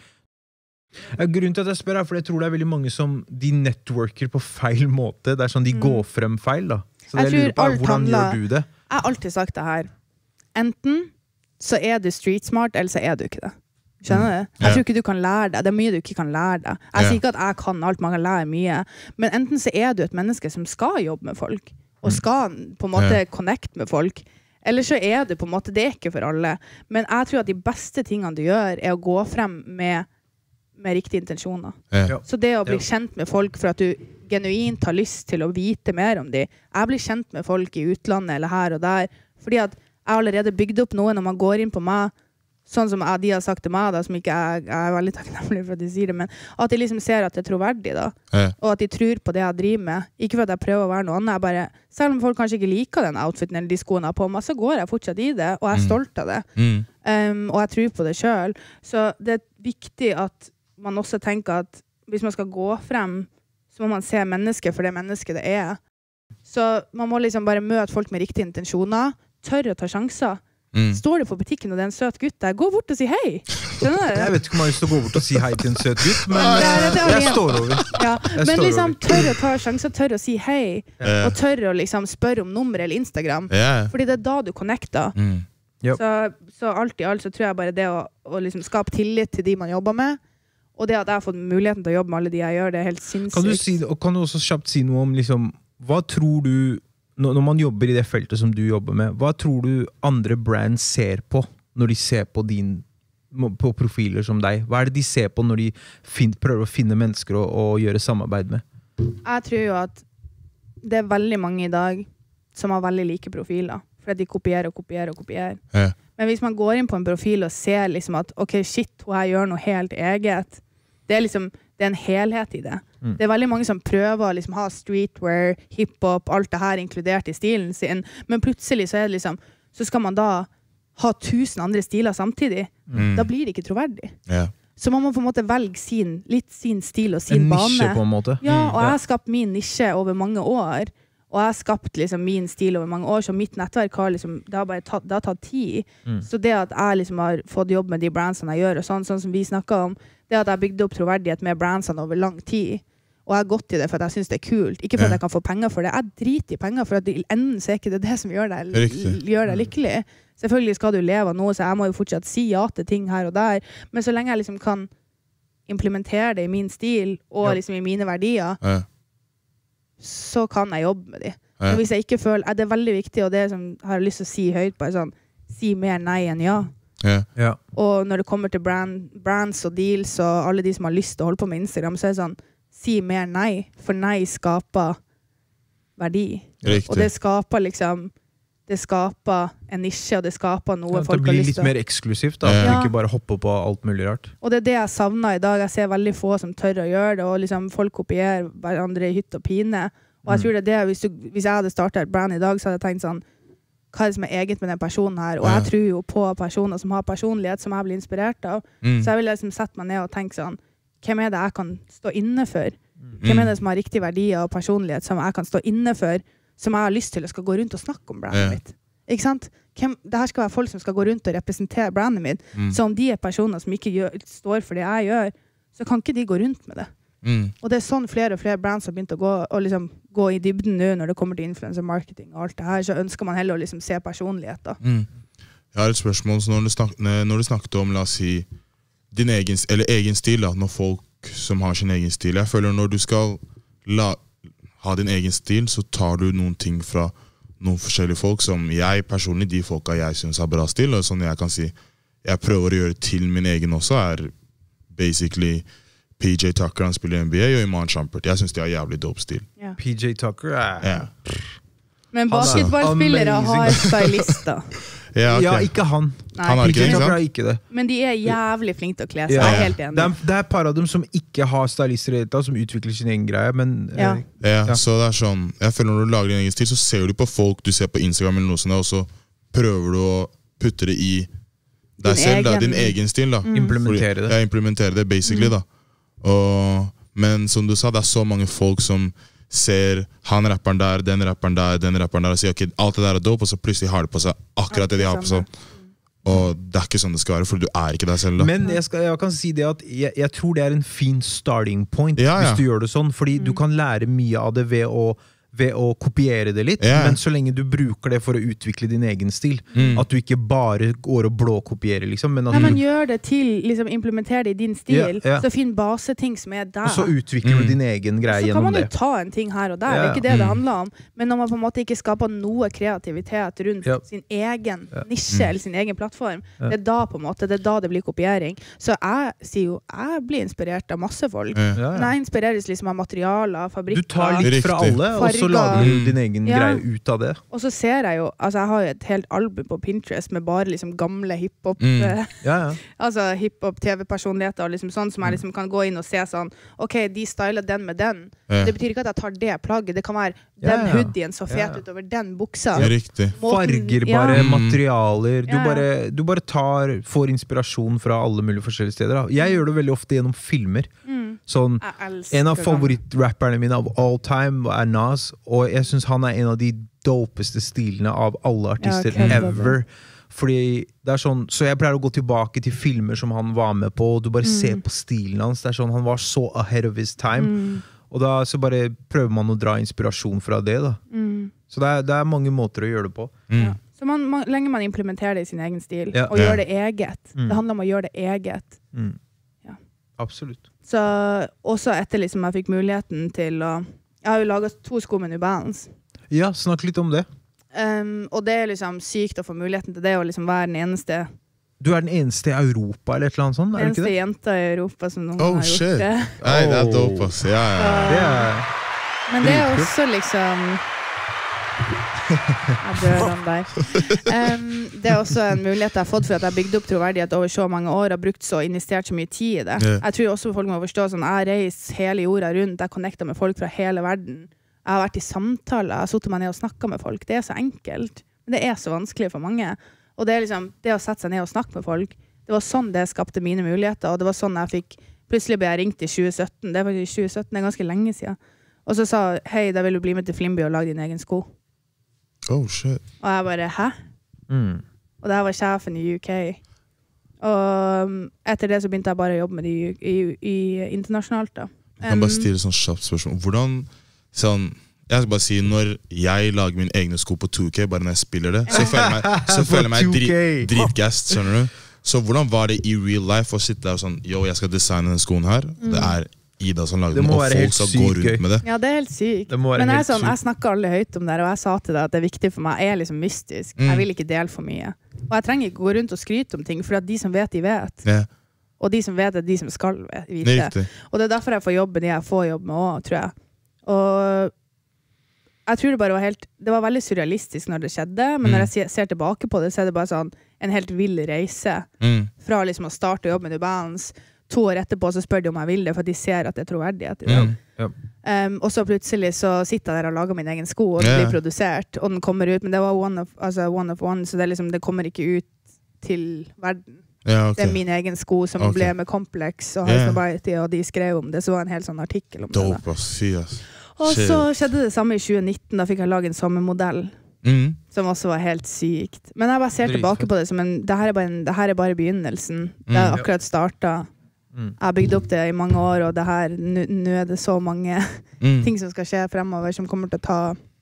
Grunnen til at jeg spør for jeg tror det er veldig mange som de networker på feil måte. Det er sånn de går frem feil da. Så jeg lurer på, hvordan gjør du det? Jeg har alltid sagt det her. Enten så er du street smart, eller så er du ikke det. Skjønner du? Jeg tror ikke du kan lære det. Det er mye du ikke kan lære det. Jeg sier ikke at jeg kan alt, man kan lære mye. Men enten så er du et menneske som skal jobbe med folk, og skal på en måte connect med folk. Eller så er du på en måte, det er ikke for alle. Men jeg tror at de beste tingene du gjør er å gå frem med riktige intensjoner. Så det å bli kjent med folk for at du genuint har lyst til å vite mer om dem. Jeg blir kjent med folk i utlandet eller her og der, fordi at jeg har allerede bygd opp noe når man går inn på meg, sånn som de har sagt til meg da, som ikke jeg er veldig takknemlig for at de sier det, men at de liksom ser at det er troverdig da, og at de tror på det jeg driver med. Ikke for at jeg prøver å være noe annet, jeg bare, selv om folk kanskje ikke liker den outfiten eller de skoene på meg, så går jeg fortsatt i det, og jeg er stolt av det. Og jeg tror på det selv. Så det er viktig at man også tenker at hvis man skal gå frem, så må man se mennesket for det mennesket det er. Så man må liksom bare møte folk med riktige intensjoner, tørre å ta sjanser. Står du på butikken og det er en søt gutt der, gå bort og si hei. Skjønner du? Jeg vet ikke om jeg har lyst til å gå bort og si hei til en søt gutt, men jeg står over. Men liksom tørre å ta sjanser, tørre å si hei, og tørre å liksom spørre om nummer eller Instagram, fordi det er da du connecter. Så alt i alt så tror jeg bare det å liksom skape tillit til de man jobber med, og det at jeg har fått muligheten til å jobbe med alle de jeg gjør, det er helt sinnssykt. Kan du også kjapt si noe om, liksom, hva tror du, når man jobber i det feltet som du jobber med, hva tror du andre brands ser på når de ser på på profiler som deg? Hva er det de ser på når de prøver å finne mennesker å gjøre samarbeid med? Jeg tror jo at det er veldig mange i dag som har veldig like profiler, for at de kopierer og kopierer og kopierer. Men hvis man går inn på en profil og ser liksom at, ok, shit, hun her gjør noe helt eget, det er liksom, det en helhet i det. Det veldig mange som prøver å liksom ha streetwear, hiphop, alt det her inkludert i stilen sin, men plutselig så liksom, så skal man da ha 1000 andre stiler samtidig. Da blir det ikke troverdig. Så man må på en måte velge litt sin stil og sin bane. En nisje på en måte. Ja, og jeg har skapt min nisje over mange år, og jeg har skapt liksom min stil over mange år, så mitt nettverk har liksom, det har tatt tid. Så det at jeg liksom har fått jobb med de brandsene jeg gjør, og sånn som vi snakket om, det at jeg bygde opp troverdighet med brandsene over lang tid, og jeg har gått i det for at jeg synes det er kult, ikke for at jeg kan få penger for det. Jeg driter i penger, for at enden så er ikke det som gjør deg lykkelig. Selvfølgelig skal du leve av noe, så jeg må jo fortsatt si ja til ting her og der, men så lenge jeg liksom kan implementere det i min stil, og liksom i mine verdier, så kan jeg jobbe med de. Og hvis jeg ikke føler, det er veldig viktig, og det som jeg har lyst til å si høyt, bare sånn, si mer nei enn ja. Og når det kommer til brands og deals og alle de som har lyst til å holde på med Instagram, så er det sånn, si mer nei, for nei skaper verdi. Riktig. Og det skaper liksom, det skaper en nisje, og det skaper noe folk har lyst til. Det blir litt mer eksklusivt da, at du ikke bare hopper på alt mulig rart. Og det er det jeg savner i dag. Jeg ser veldig få som tør å gjøre det, og liksom folk kopierer hverandre i hytt og pine. Og jeg tror det er det, hvis jeg hadde startet et brand i dag, så hadde jeg tenkt sånn, hva er det som er eget med den personen her? Og jeg tror jo på personer som har personlighet, som jeg blir inspirert av. Så jeg vil liksom sette meg ned og tenke sånn, hvem er det jeg kan stå inne for? Hvem er det som har riktige verdier og personlighet som jeg kan stå inne for, som jeg har lyst til å skal gå rundt og snakke om brandet mitt? Ikke sant? Det her skal være folk som skal gå rundt og representere brandet mitt. Så om de er personer som ikke står for det jeg gjør, så kan ikke de gå rundt med det. Og det er sånn flere og flere brands har begynt å gå i dybden nå når det kommer til influencer marketing og alt det her, så ønsker man heller å liksom se personligheter. Jeg har et spørsmål, så når du snakket om, la oss si, din egen stil, da, når folk som har sin egen stil, jeg føler når du skal ha din egen stil, så tar du noen ting fra noen forskjellige folk som jeg personlig, de folka jeg synes har bra stil, og sånn jeg kan si, jeg prøver å gjøre til min egen også, er basically PJ Tucker, han spiller NBA, og Iman Shumpert. Jeg synes de har jævlig dope stil. PJ Tucker Men basketballspillere har stylister. Ja, ikke han. Han er PJ Tucker er ikke det. Men de er jævlig flinke til å kle seg, jeg er helt enig. Det er et par av dem som ikke har stylister i det, som utvikler sin egen greie, men... Så det er sånn, jeg føler når du lager din egen stil, så ser du på folk du ser på Instagram eller noe sånt, og så prøver du å putte det i deg selv, din egen stil da. Implementere det. Ja, implementere det, basically da. Men som du sa, det er så mange folk som ser han rapperen der, den rapperen der, og sier ok, alt det der er dope, og så plutselig har de på seg akkurat det de har på seg. Og det er ikke sånn det skal være, for du er ikke deg selv da. Men jeg kan si det at jeg tror det er en fin starting point hvis du gjør det sånn, fordi du kan lære mye av det ved å kopiere det litt, men så lenge du bruker det for å utvikle din egen stil, at du ikke bare går og blåkopierer liksom, men at man gjør det til, liksom implementere det i din stil, så finn baseting som er der. Og så utvikler du din egen greie gjennom det. Så kan man jo ta en ting her og der, det er ikke det det handler om, men når man på en måte ikke skaper noe kreativitet rundt sin egen nisje, eller sin egen plattform, det er da på en måte, det er da det blir kopiering. Så jeg sier jo, jeg blir inspirert av masse folk, men jeg inspireres liksom av materialer, fabrikker. Du tar litt fra alle, og så lager du din egen greie ut av det. Og så ser jeg jo, altså jeg har jo et helt album på Pinterest med bare liksom gamle hiphop, altså hiphop TV-personligheter og liksom sånn som jeg liksom kan gå inn og se sånn, ok, de styler den med den. Det betyr ikke at jeg tar det plagget, det kan være den hoodien så fet utover den buksa. Riktig. Fargerbare materialer, du bare får inspirasjon fra alle mulige forskjellige steder. Jeg gjør det veldig ofte gjennom filmer. Sånn, en av favorittrapperne mine av all time er Nas, og jeg synes han er en av de dopeste stilene av alle artister ever. Fordi det er sånn, så jeg pleier å gå tilbake til filmer som han var med på, og du bare ser på stilen hans, det er sånn, han var så ahead of his time, og da så bare prøver man å dra inspirasjon fra det da. Så det er mange måter å gjøre det på. Så lenge man implementerer det i sin egen stil, og gjør det eget. Det handler om å gjøre det eget. Absolutt. Så også etter liksom jeg fikk muligheten til å... Jeg har jo laget 2 sko med New Balance. Ja, snakk litt om det. Og det er liksom sykt å få muligheten til det, å liksom være den eneste... Du er den eneste i Europa, eller et eller annet sånt, er du ikke det? Den eneste jenta i Europa som noen har gjort det. Nei, det er dope, ass. Men det er også liksom... Jeg dør den der. Det også en mulighet jeg har fått for at jeg har bygd opp troverdighet over så mange år og brukt så investert så mye tid i det. Jeg tror også folk må forstå sånn, jeg reiser hele jorda rundt, jeg connecter med folk fra hele verden. Jeg har vært i samtaler, jeg har suttet meg ned og snakket med folk. Det så enkelt, men det så vanskelig for mange. Og det liksom, det å sette seg ned og snakke med folk, det var sånn det skapte mine muligheter, og det var sånn jeg fikk, plutselig ble jeg ringt i 2017, det var i 2017, det ganske lenge siden. Og så sa, hei, da vil du bli med til Flimby og lage din egen sko. Oh, shit. Og jeg bare, hæ? Og det her var sjefen i UK. Og etter det så begynte jeg bare å jobbe med det i internasjonalt da. Jeg kan bare stille sånn kjapt spørsmål. Hvordan, sånn, jeg skal bare si, når jeg lager min egne sko på 2K, bare når jeg spiller det, så føler jeg meg dritgast, skjønner du? Så hvordan var det i real life å sitte der og sånn, jo, jeg skal designe den skoen her, det Ida som lagde den, og folk skal gå rundt med det. Ja, det helt sykt. Men jeg snakker aldri høyt om det, og jeg sa til deg at det viktig for meg liksom mystisk. Jeg vil ikke dele for mye. Og jeg trenger ikke gå rundt og skryte om ting, for at de som vet, de vet. Og de som vet, de som skal vite. Og det derfor jeg får jobbe det jeg får jobbe med også, tror jeg. Og jeg tror det bare var det var veldig surrealistisk når det skjedde, men når jeg ser tilbake på det, så det bare sånn en helt vill reise. Fra liksom å starte å jobbe med New Balance, 2 år etterpå så spør de om jeg vil det, for de ser at det troverdighet i det. Og så plutselig så sitter jeg der og lager min egen sko, og det blir produsert, og den kommer ut, men det var one of one, så det, liksom, det kommer ikke ut til verden. Det min egen sko som ble med Complex og High Snobiety, og de skrev om det, så var en hel sånn artikkel om det. Og så skjedde det samme i 2019, da fikk jeg lage en sommermodell. Som også var helt sykt. Men jeg bare ser tilbake på det som det her bare begynnelsen. Det har akkurat startet. Jeg har bygd opp det i mange år, og det her, nå det så mange ting som skal skje fremover, som kommer til å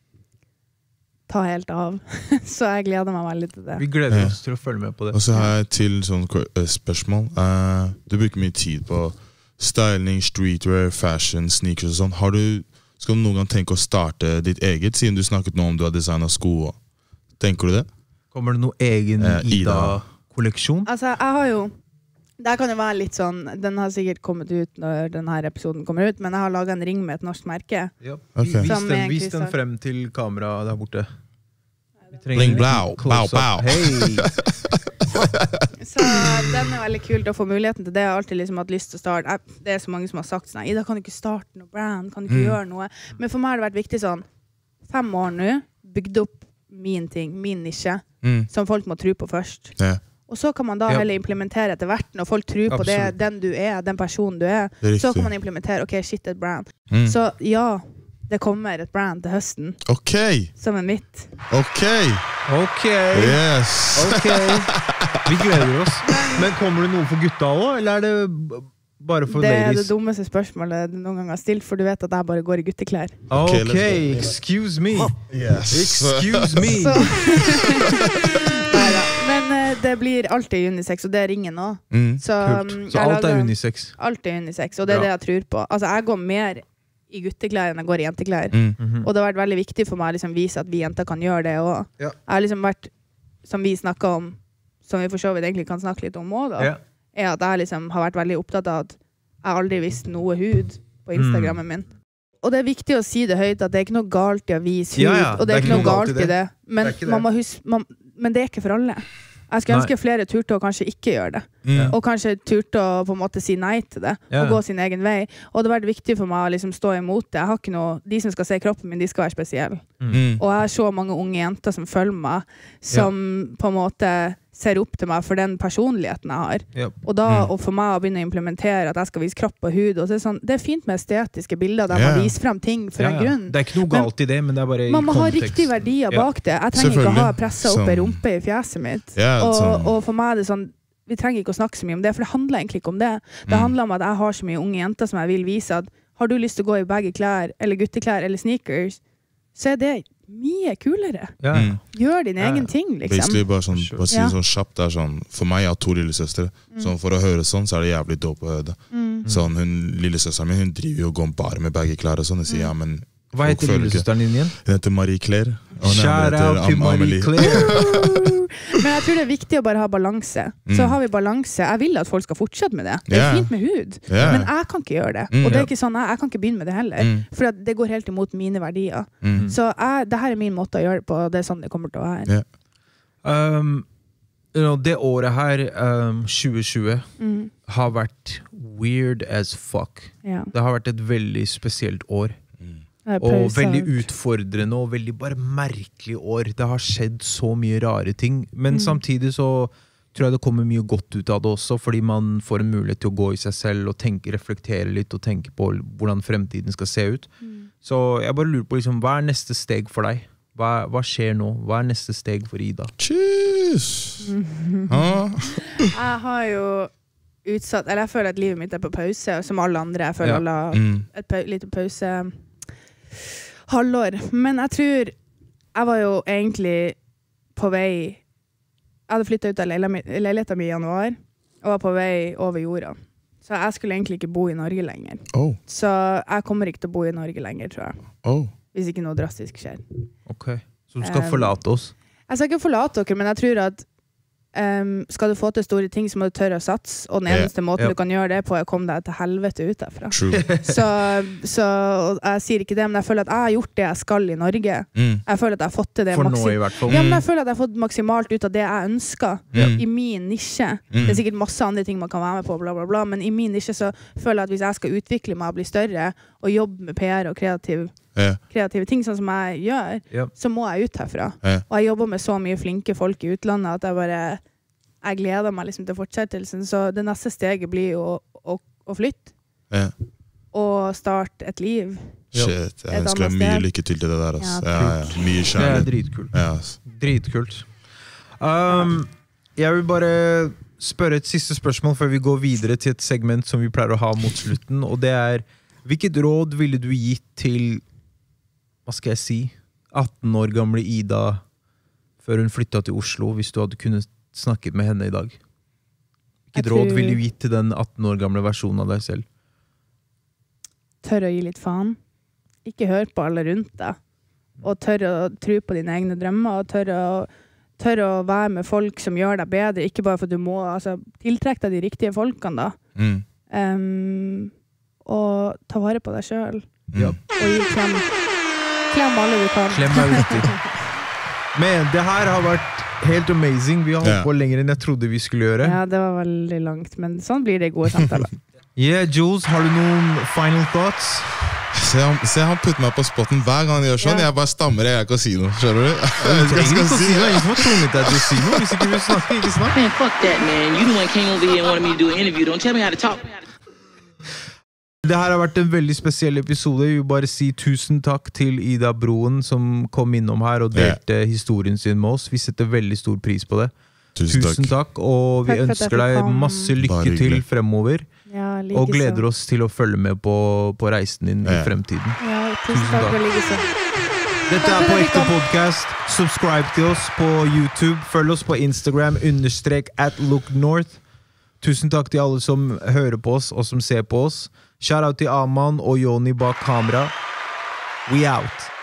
ta helt av. Så jeg gleder meg veldig til det. Vi gleder oss til å følge med på det. Og så har jeg til sånn spørsmål. Du bruker mye tid på styling, streetwear, fashion, sneakers og sånn. Skal du noen gang tenke å starte ditt eget, siden du snakket nå om du har designet sko? Tenker du det? Kommer det noen egen Ida-kolleksjon? Altså, jeg har jo det kan jo være litt sånn, den har sikkert kommet ut når denne episoden kommer ut, men jeg har laget en ring med et norsk merke. Vis den frem til kamera der borte. Bling blau, bau bau. Så den veldig kult å få muligheten til det. Jeg har alltid liksom hatt lyst til å starte. Det så mange som har sagt sånn, Ida, kan du ikke starte noe brand? Kan du ikke gjøre noe? Men for meg har det vært viktig sånn, 5 år nå, bygd opp min ting, min nisje, som folk må tro på først. Og så kan man da heller implementere etter hvert, når folk tror på det, den du den personen du så kan man implementere, ok, shit, et brand. Så ja, det kommer et brand til høsten. Ok! Som mitt. Ok! Yes! Ok! Vi gleder oss. Men kommer det noe for gutta også, eller det bare for ladies? Det det dummeste spørsmålet du noen gang har stilt, for du vet at jeg bare går i gutteklær. Ok, excuse me. Excuse me. Men det blir alltid unisex, og det ringer nå. Så alt unisex? Alt unisex, og det det jeg tror på. Altså, jeg går mer i gutteklær enn jeg går i jenteklær. Og det har vært veldig viktig for meg å liksom vise at vi jenter kan gjøre det også. Jeg har liksom vært, som vi snakket om, som vi for så vidt egentlig kan snakke litt om også, at jeg liksom har vært veldig opptatt av at jeg aldri visste noe hud på Instagrammen min. Og det viktig å si det høyt, at det ikke noe galt i å vise hud, og det ikke noe galt i det. Men man må huske, men det ikke for alle. Jeg skulle ønske flere turte å kanskje ikke gjøre det. Og kanskje turte å på en måte si nei til det, og gå sin egen vei. Og det har vært viktig for meg å liksom stå imot det. Jeg har ikke noe, de som skal se kroppen min, de skal være spesielle. Og jeg har så mange unge jenter som følger meg, som på en måte ser opp til meg for den personligheten jeg har. Og da, og for meg å begynne å implementere at jeg skal vise kropp og hud, og det fint med estetiske bilder der man viser frem ting for en grunn. Det ikke noe galt i det, men det bare i kontekst. Man må ha riktige verdier bak det. Jeg trenger ikke å ha presset opp en rumpe i fjeset mitt. Og for meg det sånn, vi trenger ikke å snakke så mye om det, for det handler egentlig ikke om det. Det handler om at jeg har så mye unge jenter som jeg vil vise at har du lyst til å gå i begge klær, eller gutteklær, eller sneakers, så det mye kulere. Gjør din egen ting, liksom. Basically, bare sånn, bare si sånn kjapt, det sånn, for meg, jeg har 2 lillesøstre, så for å høre sånn, så det jævlig dope å høre det. Sånn, lillesøsteren min, hun driver jo og går bare med begge klær og sånn, og sier, ja, men Hva heter lillesøsteren din igjen? Hun heter Marie Claire. Shout out til Marie Claire. Men jeg tror det er viktig å bare ha balanse. Så har vi balanse. Jeg vil at folk skal fortsette med det. Det er fint med hud, men jeg kan ikke gjøre det. Og det er ikke sånn, jeg kan ikke begynne med det heller. For det går helt imot mine verdier. Så det her er min måte å gjøre det på. Det er sånn det kommer til å være. Det året her, 2020, har vært weird as fuck. Det har vært et veldig spesielt år. Og veldig utfordrende og veldig bare merkelig år. Det har skjedd så mye rare ting. Men samtidig så tror jeg det kommer mye godt ut av det også, fordi man får en mulighet til å gå i seg selv og reflektere litt og tenke på hvordan fremtiden skal se ut. Så jeg bare lurer på liksom, hva er neste steg for deg? Hva skjer nå? Hva er neste steg for Ida? Cheers! Jeg har jo utsatt, eller jeg føler at livet mitt er på pause, som alle andre. Jeg føler alle et lite pause halvår. Men jeg tror jeg var jo egentlig på vei. Jeg hadde flyttet ut av leiligheten min i januar og var på vei over jorda. Så jeg skulle egentlig ikke bo i Norge lenger. Så jeg kommer ikke til å bo i Norge lenger, tror jeg. Hvis ikke noe drastisk skjer. Ok, så du skal forlate oss? Jeg skal ikke forlate dere, men jeg tror at skal du få til store ting, så må du tørre å satse, og den eneste måten du kan gjøre det på er å komme deg til helvete ut derfra. Så jeg sier ikke det, men jeg føler at jeg har gjort det jeg skal i Norge. Jeg føler at jeg har fått til det for nå i hvert fall. Ja, men jeg føler at jeg har fått maksimalt ut av det jeg ønsker i min nisje. Det er sikkert masse andre ting man kan være med på, bla bla bla, men i min nisje så føler jeg at hvis jeg skal utvikle meg og bli større og jobbe med PR og kreative ting sånn som jeg gjør, så må jeg ut herfra. Og jeg jobber med så mye flinke folk i utlandet at jeg gleder meg liksom til fortsettelsen. Så det neste steget blir jo å flytte og starte et liv. Shit, jeg ønsker deg mye lykke til det der. Mye kjærlighet. Det er dritkult. Dritkult. Jeg vil bare spørre et siste spørsmål før vi går videre til et segment som vi pleier å ha mot slutten, og det er: hvilket råd ville du gitt til, hva skal jeg si, 18 år gamle Ida før hun flyttet til Oslo, hvis du hadde kunnet snakket med henne i dag? Hvilket råd ville du gitt til den 18 år gamle versjonen av deg selv? Tør å gi litt faen. Ikke hør på alle rundt deg. Og tør å tro på dine egne drømmer, og tør å være med folk som gjør deg bedre, ikke bare for at du må tiltrekke deg de riktige folkene da. Og ta vare på deg selv. Og gi klem. Klem alle du kan. Klem meg uti. Men det her har vært helt amazing. Vi har holdt på lenger enn jeg trodde vi skulle gjøre. Ja, det var veldig langt, men sånn blir det i gode samtaler. Jules, har du noen final thoughts? Se, han putter meg på spotten hver gang han gjør sånn. Jeg bare stammer, jeg kan si noe. Skjønner du? Jeg skal si noe. Ingen som har tvunget deg til å si noe. Hvis ikke vil snakke, ikke snakk. Man, fuck that, man. You the one came over here and wanted me to do an interview. Don't tell me how to talk. Det her har vært en veldig spesiell episode. Jeg vil bare si tusen takk til Ida Broen som kom innom her og delte historien sin med oss. Vi setter veldig stor pris på det. Tusen takk, og vi ønsker deg masse lykke til fremover. Og gleder oss til å følge med på reisen din i fremtiden. Tusen takk. Dette er På Ekte Podcast. Subscribe til oss på YouTube. Følg oss på Instagram _@looknorth. Tusen takk til alle som hører på oss og som ser på oss. Shout out til Aman og Joni bak kamera. We out.